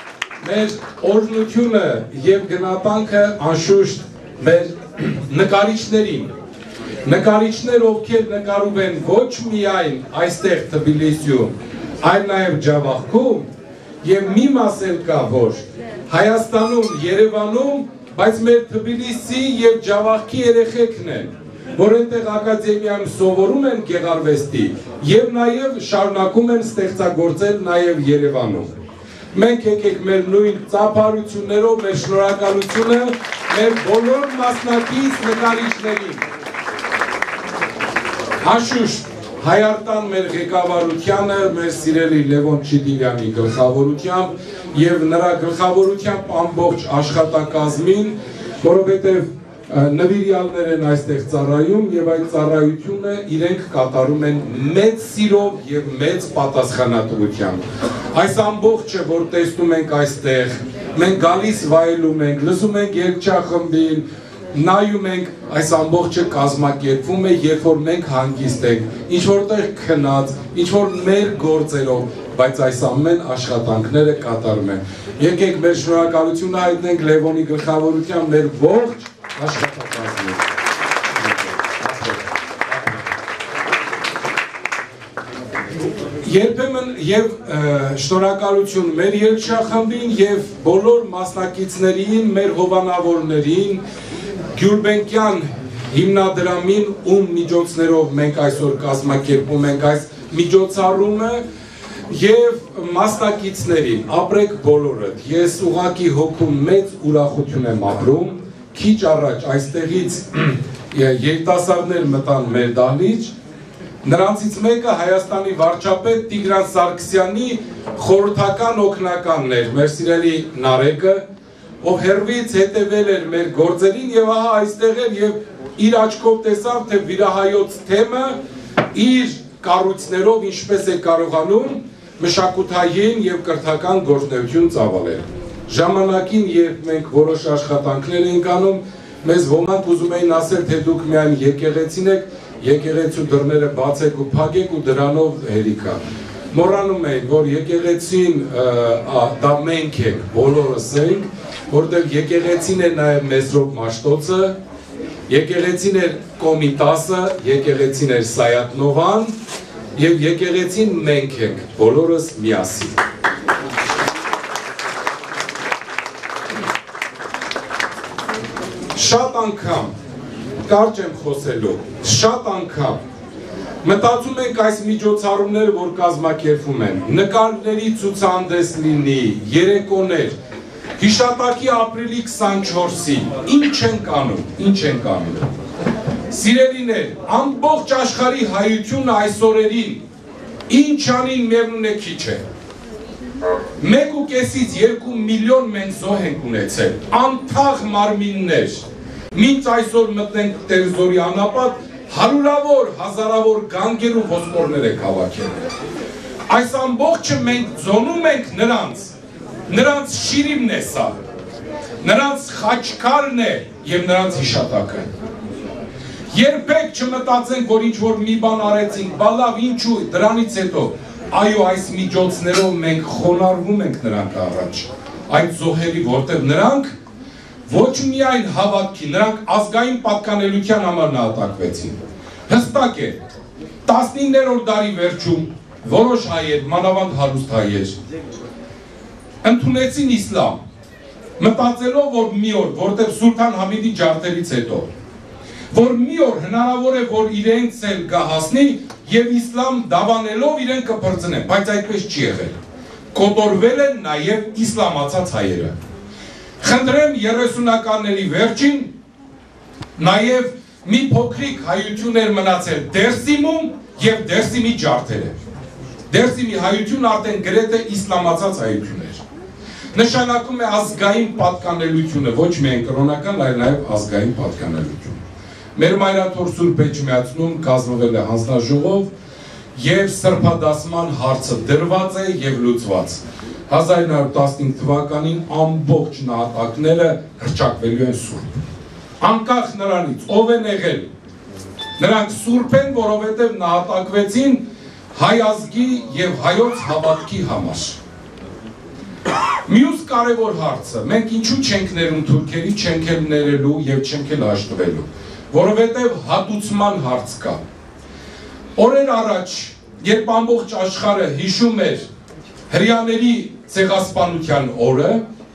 մեր օրհնությունը եւ գնահատանքը անշուշտ մեր նկարիչներին, նկարիչներ, ովքեր նկարում են ոչ միայն այստեղ Թբիլիսիում, այլ նաեւ Ջավախքում, եւ մի մաս էլ կա, որ Հայաստանում, Երևանում, բայց մեր Թբիլիսի եւ Ջավախքի երեխեքն են, որ այնտեղ ակադեմիայում սովորում են գեղարվեստի եւ նաեւ շարունակում են ստեղծագործել նաեւ Երևանում։ Մենք եկեք մեր նույն ծափարություններով մեր շնորհակալությունը մեր բոլոր մասնակից նկարիչներին։ Անշուշտ Հայարտան մեր ղեկավարությանը, մեր սիրելի Լևոն Չիդիլյանի գլխավորությամբ եւ նրա գլխավորությամբ ամբողջ աշխատակազմին, որովհետեւ նվիրյալներ են այստեղ ծառայում եւ այդ ծառայությունը իրենք կատարում են մեծ սիրով եւ մեծ պատասխանատվությամբ։ Այս ամբողջը, որ տեսնում ենք այստեղ, մենք գալիս վայելում ենք, լսում ենք երգչախմբին, նայում ենք, այս ամբողջը կազմակերպվում է, երբ որ մենք հանգիստ ենք, ինչ որտեղ քնած, ինչ որ մեր գործերով, բայց այս ամեն աշխատանքները կատարում են։ Եկեք մեր շնորհակալությունը հայտնենք Լևոնի գլխավորությամբ մեր ողջ աշխատակազմին։ Երբեմն եւ շնորհակալություն մեր երգչախմբին եւ բոլոր մասնակիցներին, մեր հովանավորներին, Գյուլբենկյան հիմնադրամին, ում միջոցներով մենք այսօր կազմակերպում ենք այս միջոցառումը եւ մասնակիցներին, ապրեք բոլորդ։ Ես ուղղակի հոգում մեծ ուրախություն եմ ապրում, քիչ առաջ այստեղից երիտասարդներ մտան մեր դահլիճ, նրանցից մեկը Հայաստանի վարչապետ Տիգրան Սարգսյանի խորհրդական օգնականն էր, մեր սիրելի Նարեկը, ով հեռվից հետևել էր մեր գործերին եւ ահա այստեղ էր եւ իր աչքով տեսավ, թե վիրահայոց թեմը իր կառույցներով ինչպես է կարողանում մշակութային եւ կրթական գործունեություն ծավալել։ Ժամանակին, երբ մենք որոշ աշխատանքներ ենք անում, մեզ ոմանք ուզում էին ասել, թե դուք միայն եկեղեցին եք, եկեղեցու դռները բացեք ու փակեք ու դրանով հերիքա։ Մոռանում էին, որ եկեղեցին դա մենք ենք, բոլորս ենք, որտեղ եկեղեցին է նաև Մեսրոպ Մաշտոցը, եկեղեցին էր Կոմիտասը, եկեղեցին էր Սայատնովան եւ եկեղեցին մենք ենք, բոլորս միասին։ Շատ անգամ, կարճ եմ խոսելու, շատ անգամ մտածում ենք այս միջոցառումները, որ կազմակերպվում են, նկարների ցուցահանդես լինի, երեկոներ, հիշատակի ապրիլի 24-ի, ինչ ենք անում։ Սիրելիներ, ամբողջ աշխարհի հայությունը այս օրերին, ինչ անին մերուն է քիչ է։ 1.5-ից 2 միլիոն մենք զոհ ենք ունեցել, անթաղ մարմիններ, մինչ այսօր մտնենք Տերզորի անապատ, հարյուրավոր, հազարավոր գանգեր ու ոսկորներ եք հավաքել։ Այս ամբողջը մենք ձոնում ենք նրանց շիրիմն է սա, նրանց խաչքարն է եւ նրանց հիշատակը։ Երբեք չմտածենք, որ ինչ-որ մի բան արեցինք, բա լավ, ինչու, դրանից հետո, այո, այս միջոցներով մենք խոնարհվում ենք նրանք առաջ, այդ զոհերի, որտեղ նրանք ոչ միայն հավատքի, նրանք ազգային պատկանելության համար նահատակվեցին։ Հստակ է, 19-րդ դարի վերջում որոշ հայեր, մանավանդ հարուստ հայեր, ընդունեցին իսլամ, մտածելով, որ մի օր, որտեղ Սուլթան Համիդի ջարդերից հետո, որ մի օր հնարավոր է, որ իրենց էլ կհասնի եւ իսլամ դավանելով իրենք կփրկցնեն, բայց այդպես չի եղել։ Կոտորվել են նաեւ իսլամացած հայերը։ Խնդրեմ 30-ականների վերջին նաև մի փոքրիկ հայություն էր մնացել Դերսիմում եւ Դերսիմի ջարդերը։ Դերսիմի հայությունը արդեն գրեթե իսլամացած հայություն էր։ Նշանակում է ազգային պատկանելությունը, ոչ միայն կրոնական, այլ նաև ազգային պատկանելություն։ Մեր մայրաթոր Սուրբ Էջմիածնում կազմվել է հանձնաժողով եւ սրբադասման հարցը դրված է եւ լուծված։ 1915 թվականին ամբողջ նահատակները հռչակվելու են սուրբ։ Անկախ նրանից, ով են եղել, նրանք սուրբ են, որովհետև նահատակվեցին հայ ազգի եւ հայոց հավատքի համար։ Մյուս կարևոր հարցը, մենք ինչու չենք ներում թուրքերի, չենք էլ ներելու եւ չենք էլ հաշտվելու, որովհետեւ հատուցման հարց կա։ Օրեր առաջ, երբ ամբողջ աշխարհը հիշում էր հրեաների ցեղասպանության օրը,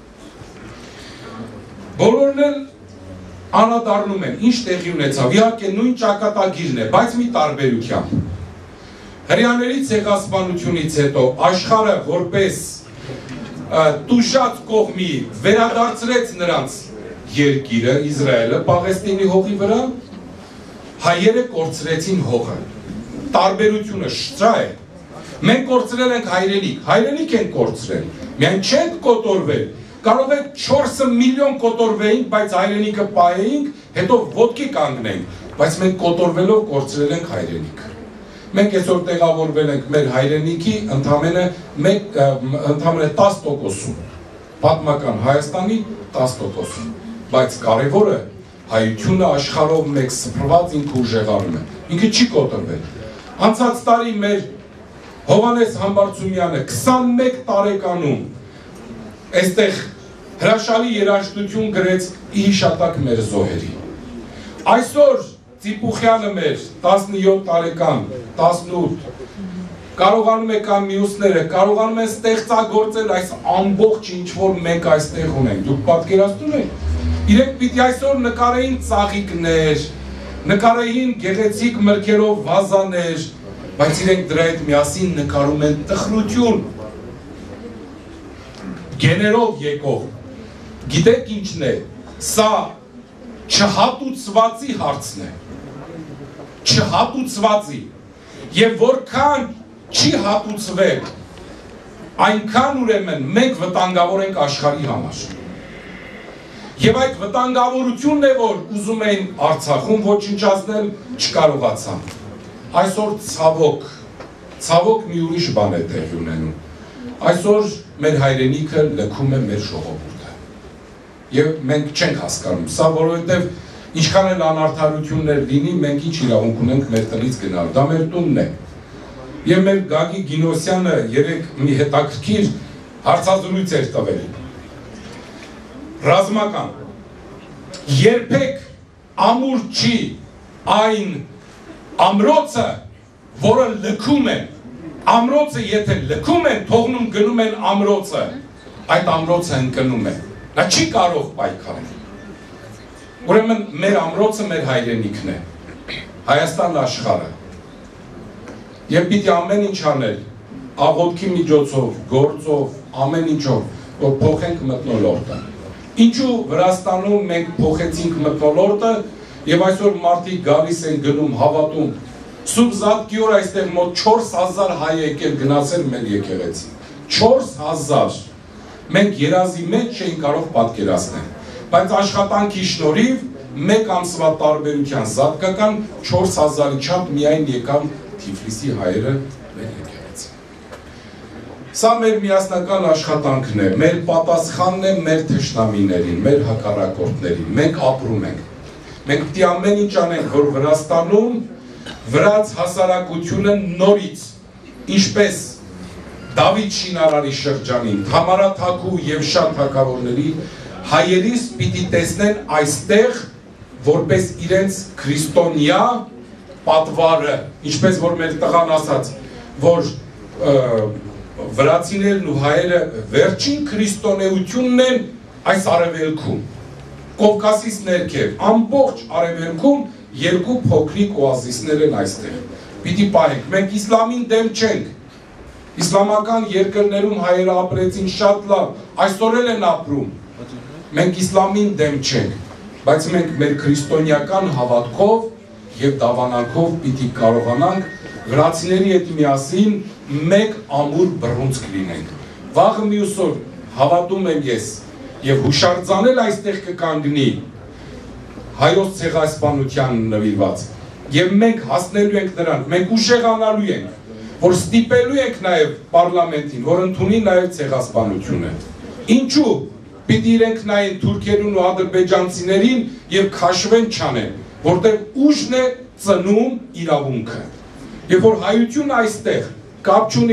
բոլորն էլ անդրադառնում են, ինչ տեղի ունեցավ, իհարկե նույն ճակատագիրն է, բայց մի տարբերությամբ։ Հրեաների ցեղասպանությունից հետո աշխարհը որպես տուժած կողմի վերադարձրեց նրանց երկիրը, Իսրայելը, Պաղեստինի հողի վրա, հայերը կորցրեցին հողը։ Տարբերությունը շտրա է։ Մենք կորցրել ենք հայրենիք ենք կորցրել, միայն չենք կոտորվել, կարող է 4 միլիոն կոտորվեինք, բայց հայրենիքը պահեինք, հետո ոտքի կանգնենք, բայց մենք կոտորվելով կորցրել ենք հայրենիքը։ Մենք այսօր տեղավորվել ենք մեր հայրենիքի ընդամենը 10%-ում, պատմական Հայաստանի 10%-ում, բայց կարևորը հայությունը աշխարհով մեկ սփռված ինքը ուժեղանում է, ինքը չի կոտրվել։ Անցած տարի մեր Հովհաննես Համբարձումյանը 21 տարեկանում այստեղ հրաշալի երաժշտություն գրեց ի հիշատակ մեր զոհերի։ Այսօր Ծիպուխյանը մեր 17 տարեկան, 18, կարողանում է կամ մյուսները, կարողանում են ստեղծագործել այս ամբողջ ինչ որ մենք այստեղ ունենք։ Դուք պատկերացնում եք, իրենք պիտի այսօր նկարեին ծաղիկներ, նկարեին գեղեցիկ մրգերով վազաներ, բայց իրենք դրա հետ միասին նկարում են տխրություն, գեներով եկող։ Գիտեք ինչն է, սա չհատուցվածի հարցն է, չհատուցվածի, և որքան չի հատուցվել, այնքան ուրեմն մենք վտանգավոր ենք աշխարհի համար։ Եվ այդ վտանգավորությունն է, որ ուզում էին Արցախում ոչնչացնել, չկարողացան։ Այսօր ցավոք մի ուրիշ բան է տեղի ունենում։ Այսօր մեր հայրենիքը լքում է մեր ժողովուրդը։ Եվ մենք չենք հասկանում սա, որովհետև ինչքան էլ անարդարություններ լինի, մենք ինչ իրավունք ունենք մեր տնից գնալ, դա մեր տունն է։ Եվ մեր Գագիկ Գինոսյանը երեք մի հետաքրքիր հարցազրույց էր տվել։ Ռազմական, երբեք ամուր չի այն ամրոցը, որը լքում են, ամրոցը եթե լքում են, թողնում գնում են ամրոցը, այդ ամրոցը ընկնում է, նա չի կարող պայքարել։ Ուրեմն մեր ամրոցը մեր հայրենիքն է, Հայաստան աշխարհը, և պիտի ամեն ինչ անել, աղոթքի միջոցով, գործով, ամեն ինչով, որ փոխենք մթնոլորտը։ Ինչու Վրաստանում մենք փոխեցինք մթնոլորտը և այսօր մարդիկ գալիս են գնում, հավատում, Սուրբ Զատկի օր այստեղ մոտ 4000 հայ եկել գնացել մեր եկեղեցի, 4000, մենք երազի մեջ չէինք կարող պատկերացնել, բայց աշխատանքի շնորհիվ մեկ ամսվա տարբերության զատկական 4000-ի չափ միայն եկան Թիֆլիսի հայերը մեր եկեղեցի։ Սա մեր միասնական աշխատանքն է, մեր պատասխանն է մեր թշնամիներին, մեր հակառակորդներին, մենք ապրում ենք։ Մենք պիտի ամեն ինչ անենք, որ Վրաստանում վրաց հասարակությունը նորից, ինչպես Դավիթ շինարարի շրջանին, Թամարա Թաքու և շատ թագավորների հայերիս պիտի տեսնեն այստեղ որպես իրենց քրիստոնյա պատվարը, ինչպես որ մեր տղան ասաց, որ վրացիներն ու հայերը վերջին քրիստոնեությունն են այս արևելքում, Կովկասից ներքև, ամբողջ արևելքում երկու փոքրիկ օազիսներ են այստեղ, պիտի պահենք, մենք իսլամին դեմ չենք, իսլամական երկրներում հայերը ապրեցին շատ լավ, այսօր էլ են ապրում, մենք իսլամին դեմ չենք, բայց մենք մեր քրիստոնեական հավատքով և դավանանքով պիտի կարողանանք վրացիների հետ միասին մեկ ամուր բռունցք լինենք։ Վաղը մյուս օր հավատում եմ ես և հուշարձանել այստեղ կկանգնի հայոց ցեղասպանության նվիրված և մենք հասնելու ենք նրան, մենք ուշեղանալու ենք, որ ստիպելու ենք նաև պարլամենտին, որ ընդունի նաև ցեղասպանությունը։ Ինչու պիտի իրենք նայեն թուրքերուն ու ադրբեջանցիներին և քաշվեն չանեն, որտեղ ուժն է ծնում իրավունքը։ Եվ որ հայությունը այստեղ կապ չունի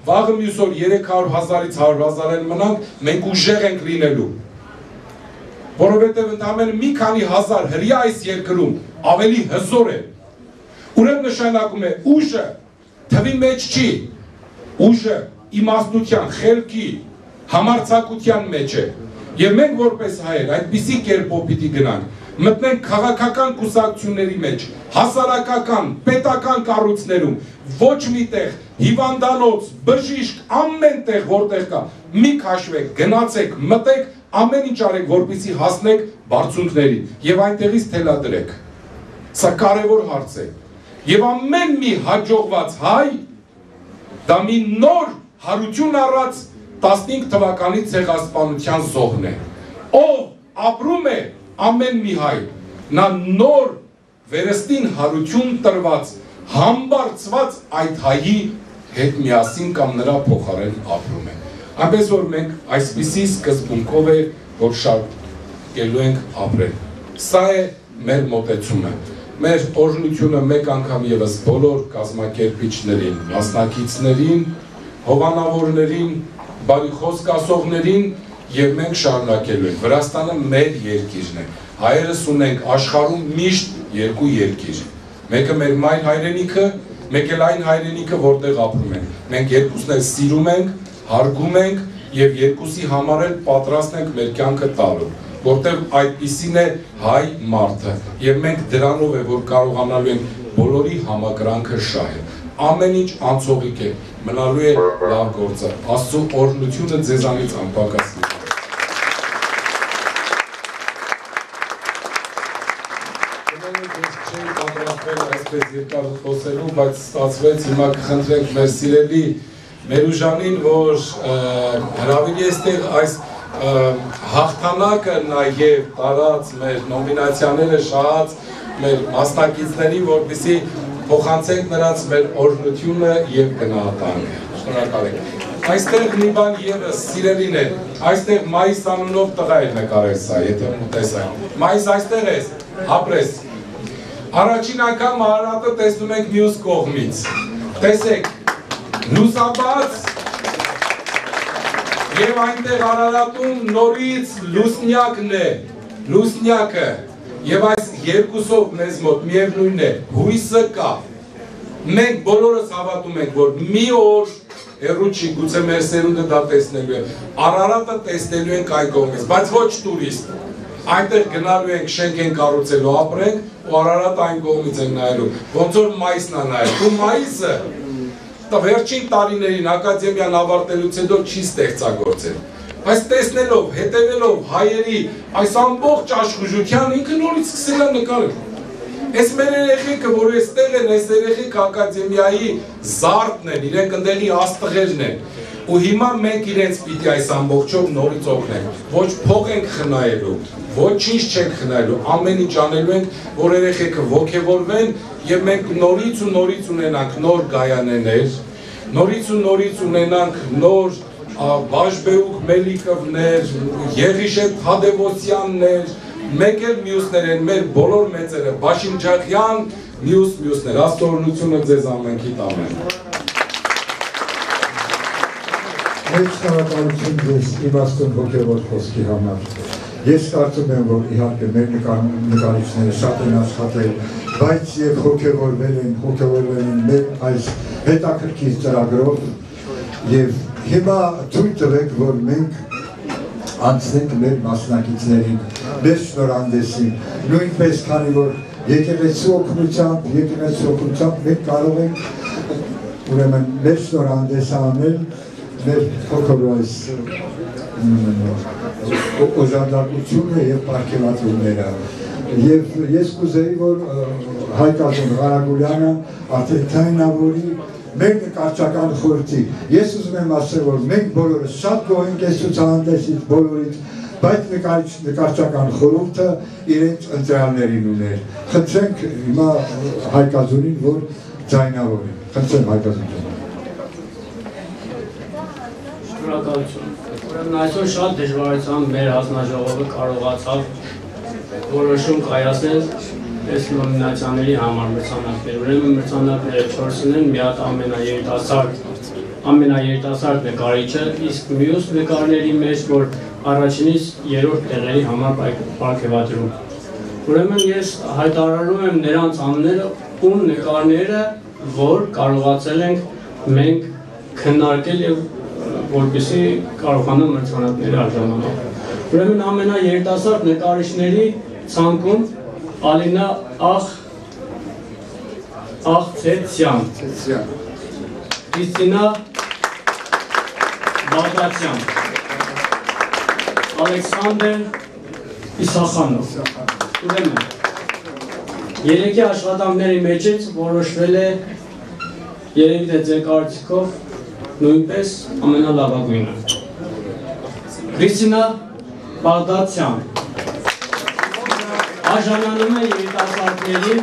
վաղը մյուս օր 300,000-ից 100,000 են մնանք, մենք ուժեղ ենք լինելու։ Որովհետև ընդամենը մի քանի հազար հրյա այս երկրում ավելի հզոր է։ Ուրեմն նշանակում է ուժը թվի մեջ չի, ուժը իմաստնության, խելքի, համարձակության մեջ է։ Եվ մենք որպես հայեր այդպիսի կերպով պիտի գնանք, մտնենք քաղաքական կուսակցությունների մեջ, հասարակական, պետական կառույցներում, ոչ միտեղ, հիվանդանոց, բժիշկ, ամեն տեղ որտեղ կա, մի քաշվեք, գնացեք, մտեք, ամեն ինչ արեք, որպեսզի հասնեք բարձունքներին եւ այնտեղից թելադրեք։ Սա կարևոր հարց է։ Եվ ամեն մի հաջողված հայ դա մի նոր հարություն առած 15 թվականի ցեղասպանության զոհն է։ Ով ապրում է ամեն մի հայ, նա նոր վերստին հարություն տրված, համբարձված այդ հայի հետ միասին կամ նրա փոխարեն ապրում է։ Այնպես որ մենք այսպիսի սկզբունքով է, որ շարունակելու ենք ապրել։ Սա է մեր մոտեցումը։ Մեր օրհնությունը մեկ անգամ եւս բոլոր կազմակերպիչներին, մասնակիցներին, հովանավորներին, բարի խոսք ասողներին եւ մենք շարունակելու ենք։ Վրաստանը մեր երկիրն է։ Հայերս ունենք աշխարհում միշտ երկու երկիր։ Մեկը մեր մայր հայրենիքը, մեկ էլ այն հայրենիքը, որտեղ ապրում ենք։ Մենք երկուսն էլ սիրում ենք, հարգում ենք եւ երկուսի համար էլ պատրաստ ենք մեր կյանքը տալու, որտեղ այդպիսին է հայ մարդը եւ մենք դրանով է որ կարողանալու ենք բոլորի համակրանքը շահել։ Ամեն ինչ անցողիկ է, մնալու է լավ գործը։ Աստծո օրհնությունը ձեզանից անպակաս լինի։ Չէի պատրաստվել այսպես երկար խոսելու, բայց ստացվեց, հիմա կխնդրենք մեր սիրելի Մերուժանին, որ հրավիրի էստեղ այս հաղթանակը նաև տարած մեր նոմինացիաները շահած մեր մասնակիցներին, որպեսզի փոխանցենք նրանց մեր օրհնությունը եւ գնահատանքը։ Շնորհակալ ենք։ Այստեղ մի բան եւս սիրելին է, այստեղ Մայիս անունով տղա է նկարել սա, եթե մտեսակ։ Մայիս այստեղ ես, ապրես։ Առաջին անգամ Արարատը տեսնում ենք մյուս կողմից։ Տեսեք, լուսաբաց եւ այնտեղ Արարատում նորից լուսնյակն է, լուսնյակը եւ այս երկուսով մեզ մոտ միևնույն է, հույսը կա։ Մենք բոլորս հավատում ենք, որ մի օր հեռու չի, գուցե մեր սերունդը դա տեսնելու է, Արարատը տեսնելու ենք այն կողմից, բայց ոչ տուրիստ։ Այնտեղ գնալու ենք, շենք ենք կառուցելու, ապրենք ու Արարատը այն կողմից ենք նայելու, ոնց որ մայիսն է նայել։ Ու մայիսը վերջին տարիներին ակադեմիան ավարտելուց հետո չի ստեղծագործել, բայց տեսնելով, հետևելով հայերի այս ամբողջ աշխուժության ինքը նորից սկսել է նկարել։ Այս մեր երեխեքը, որ այստեղ են, այս երեխեքը ակադեմիայի զարդն են, իրենք ընդեղի աստղերն են, ու հիմա մենք իրենց պիտի այս ամբողջով նորից օգնենք, ոչ փող ենք խնայելու, ոչինչ չենք խնայելու, ամեն ինչ անելու ենք, որ երեխեքը ոգևորվեն եւ մենք նորից ունենանք նոր գայանեներ, նորից ունենանք նոր Բաշբեուկ Մելիքովներ, Եղիշետ Թադևոսյաններ, մեկ էլ մյուսներ են, մեր բոլոր մեծերը, Բաշինջախյան, մյուսներ, աստորնությունը ձեզ ամենքի տանեն։ Մեծ շնորհակալություն ձեզ իմաստուն հոգևոր խոսքի համար։ Ես կարծում եմ, որ իհարկե մեր նկարիչները շատ են աշխատել, բայց եւ հոգևորվել են մեր այս հետաքրքիր ծրագրով եւ հիմա թույլ տվեք, որ մենք անցնենք մեր մասնակիցներին, մեր շնորհանդեսին, նույնպես քանի որ եկեղեցու օգնությամբ մենք կարող ենք ուրեմն մեր շնորհանդեսը անել մեր փոքրոյս օժանդակությունը եւ պարգևատրումները եւ ես կուզեի որ Հայկ Ազոն Ղարագուլյանը արդեն թայնավորի մեր նկարչական խորհրդի ես ուզում եմ ասել որ մենք բոլորս շատ գոհ ենք այս ցուցահանդեսից բոլորից բայց նկարչական խորհուրդը իրենց ընտրյալներին ուներ խնդրենք հիմա Հայկ Ազոնին որ ձայնավորի խնդրեմ Հայկ Ազոն Ուրեմն այսօր շատ դժվարությամբ մեր հանձնաժողովը կարողացավ որոշում կայացնել այս նոմինացիաների համար մրցանակներ։ Ուրեմն մրցանակները 4-ն են, մի հատ ամենաերիտասարդ ամենաերիտասարդ նկարիչը, իսկ մյուս նկարների մեջ, որ առաջինից երրորդ տեղերի համար պարգևատրում։ Ուրեմն ես հայտարարում եմ նրանց անունները ու նկարները, որ կարողացել ենք մենք քննարկել եւ որպեսզի կարողանան մրցանակների արժանանալ։ Ուրեմն ամենաերիտասարդ նկարիչների ցանկում Ալինա Աղցեցյան, Քրիստինա Բաղդասյան, Ալեքսանդր Իսախանով։ Ուրեմն երեքի աշխատանքների մեջից որոշվել է երևի թե ձեր կարծիքով նույնպես ամենալավագույնը։ Քրիստինա Բաղդասյան արժանանում է երիտասարդների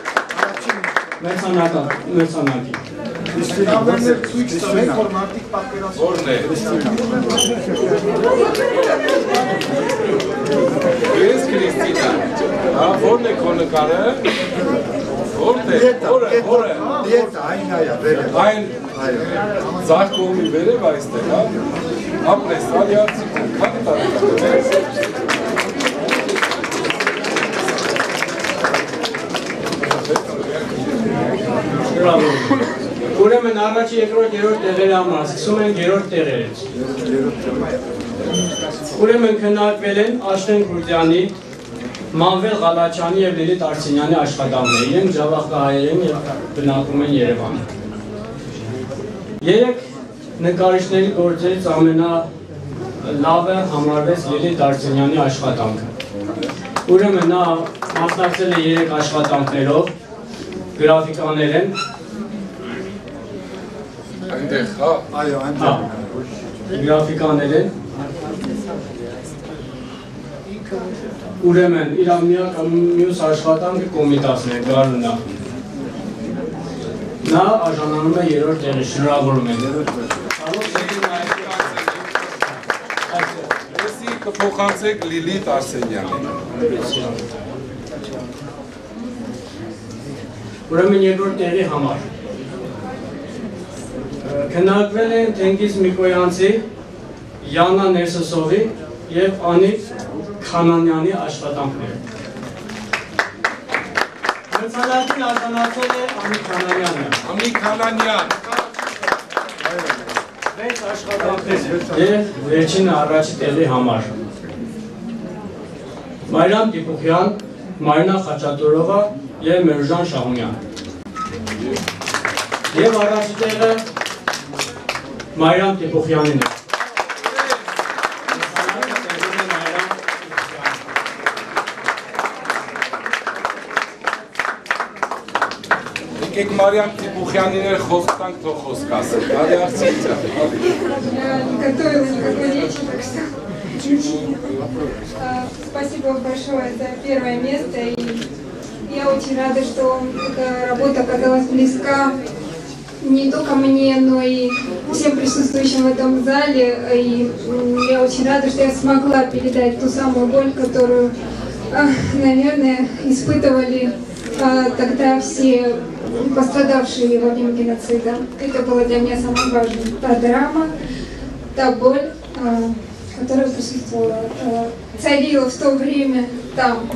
մրցանակի։ Քրիստինաներ ցույց տվեք, որ մարդիկ պատկերացնում։ Որն է։ Ես Քրիստինա։ Որն է քո նկարը։ Որտե՞ղ։ Որը։ Դիետա, այն այա, վերև։ Այն ձախ կողմի վերև այստեղ, հա։ Ապրես, ալի արցիկ, քանի տարեկան է։ Ուրեմն առաջի, երկրորդ, երրորդ տեղերի համար սկսում են երրորդ տեղերից։ Ուրեմն քննարկվել են Աշտեն Քուրդյանի, Մանվել Ղալաչյանի և Լիլիթ Արսենյանի աշխատանքները, իրենք ջավախկահայեր են և բնակվում են Երևանում։ Երեք նկարիչների գործերից ամենալավը համարվեց Լիլիթ Արսենյանի աշխատանքը։ Ուրեմն նա մասնակցել է երեք աշխատանքներով, գրաֆիկաներ են։ Այնտեղ, հա։ Այո, այնտեղ։ Գրաֆիկաներ են։ Ուրեմն իր մյուս աշխատանքը Կոմիտասն է, Գարունա։ Նա արժանանում է երրորդ տեղի, շնորհավորում ենք։ Եսի կփոխանցեք Լիլիթ Արսենյանին։ Ուրեմն երկրորդ տեղի համար քննարկվել են Թենգիզ Միկոյանցի, Յաննա Ներսեսովի և Անիկ Խանանյանի աշխատանքները։ Մրցանակին արժանացել է Անիկ Խանանյանը։ Անիկ Խանանյան։ 6 աշխատանքներ և վերջինը առաջի տեղի համար։ Մարիամ Տիպուխյան, Մարինա Խաչատուրովա և Մերուժան Շահումյան։ Եվ առաջի տեղը Մարիամ Տիպուխյանին է։ Եկեք Մարիամ Տիպուխյանին էլ խոսք տանք, թող խոսք ասենք։ Ալի արցիկ ձա։ Не готовила никакой речи, так что спасибо большое за первое место. И я очень рада, что эта работа оказалась близка не только мне, но и всем присутствующим в этом зале. И я очень рада, что я смогла передать ту самую боль, которую, наверное, испытывали тогда все пострадавшие во время геноцида. Это было для меня самое важное. Та драма, та боль, которая присутствовала, царила в то время там.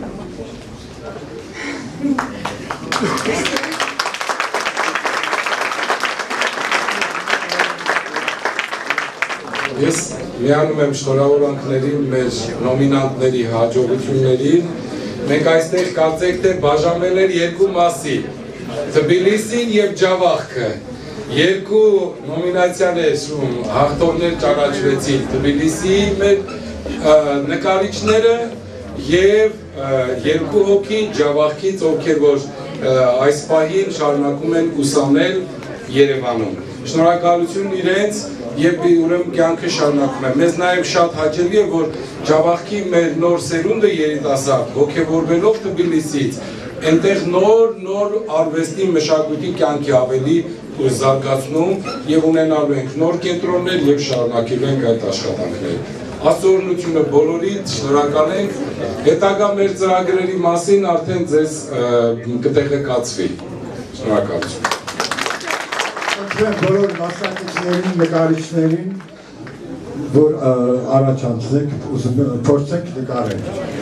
Ես միանում եմ շնորհավորանքներին մեր նոմինանտների հաջողություններին։ Մենք այստեղ կարծեք թե բաժանվել էր երկու մասի՝ Թբիլիսին եւ Ջավախքը։ Երկու նոմինացիաներում հաղթողներ ճանաչվեցին՝ Թբիլիսիի մեր նկարիչները եւ երկու հոգի Ջավախքից, ովքեր որ այս պահին շարունակում են ուսանել Երևանում։ Շնորհակալություն իրենց եւ ուրեմն կյանքը շարունակում է։ Մեզ նաեւ շատ հաճելի է, որ Ջավախքի մեր նոր սերունդը երիտասարդ ողջևորվելով Թբիլիսից այնտեղ նոր արվեստի մշակույթի կյանքի ավելի զարգացնում եւ ունենալու ենք նոր կենտրոններ եւ շարունակելու ենք այդ աշխատանքները։ Աստորնությունը բոլորիդ շնորհակալ ենք։ Հետագա մեր ծրագրերի մասին արդեն ձեզ կտեղեկացվի։ Շնորհակալություն։ Խնդրեմ բոլոր մասնակիցներին, նկարիչներին, որ առաջ անցնեք, փորձեք նկարել։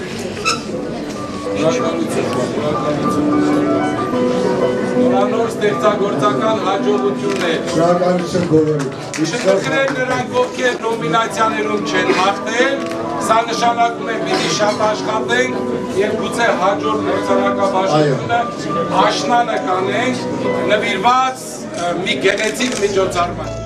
Նորանոր ստեղծագործական հաջողություններ։ Շնորհակալություն բոլորին։ Շնորհքներ նրանք, ովքեր նոմինացիաներում չեն հաղթել, սա նշանակում է պիտի շատ աշխատենք եւ գուցե հաջորդ մրցանակաբաշխությունը աշնանը կանենք նվիրված մի գեղեցիկ միջոցառման։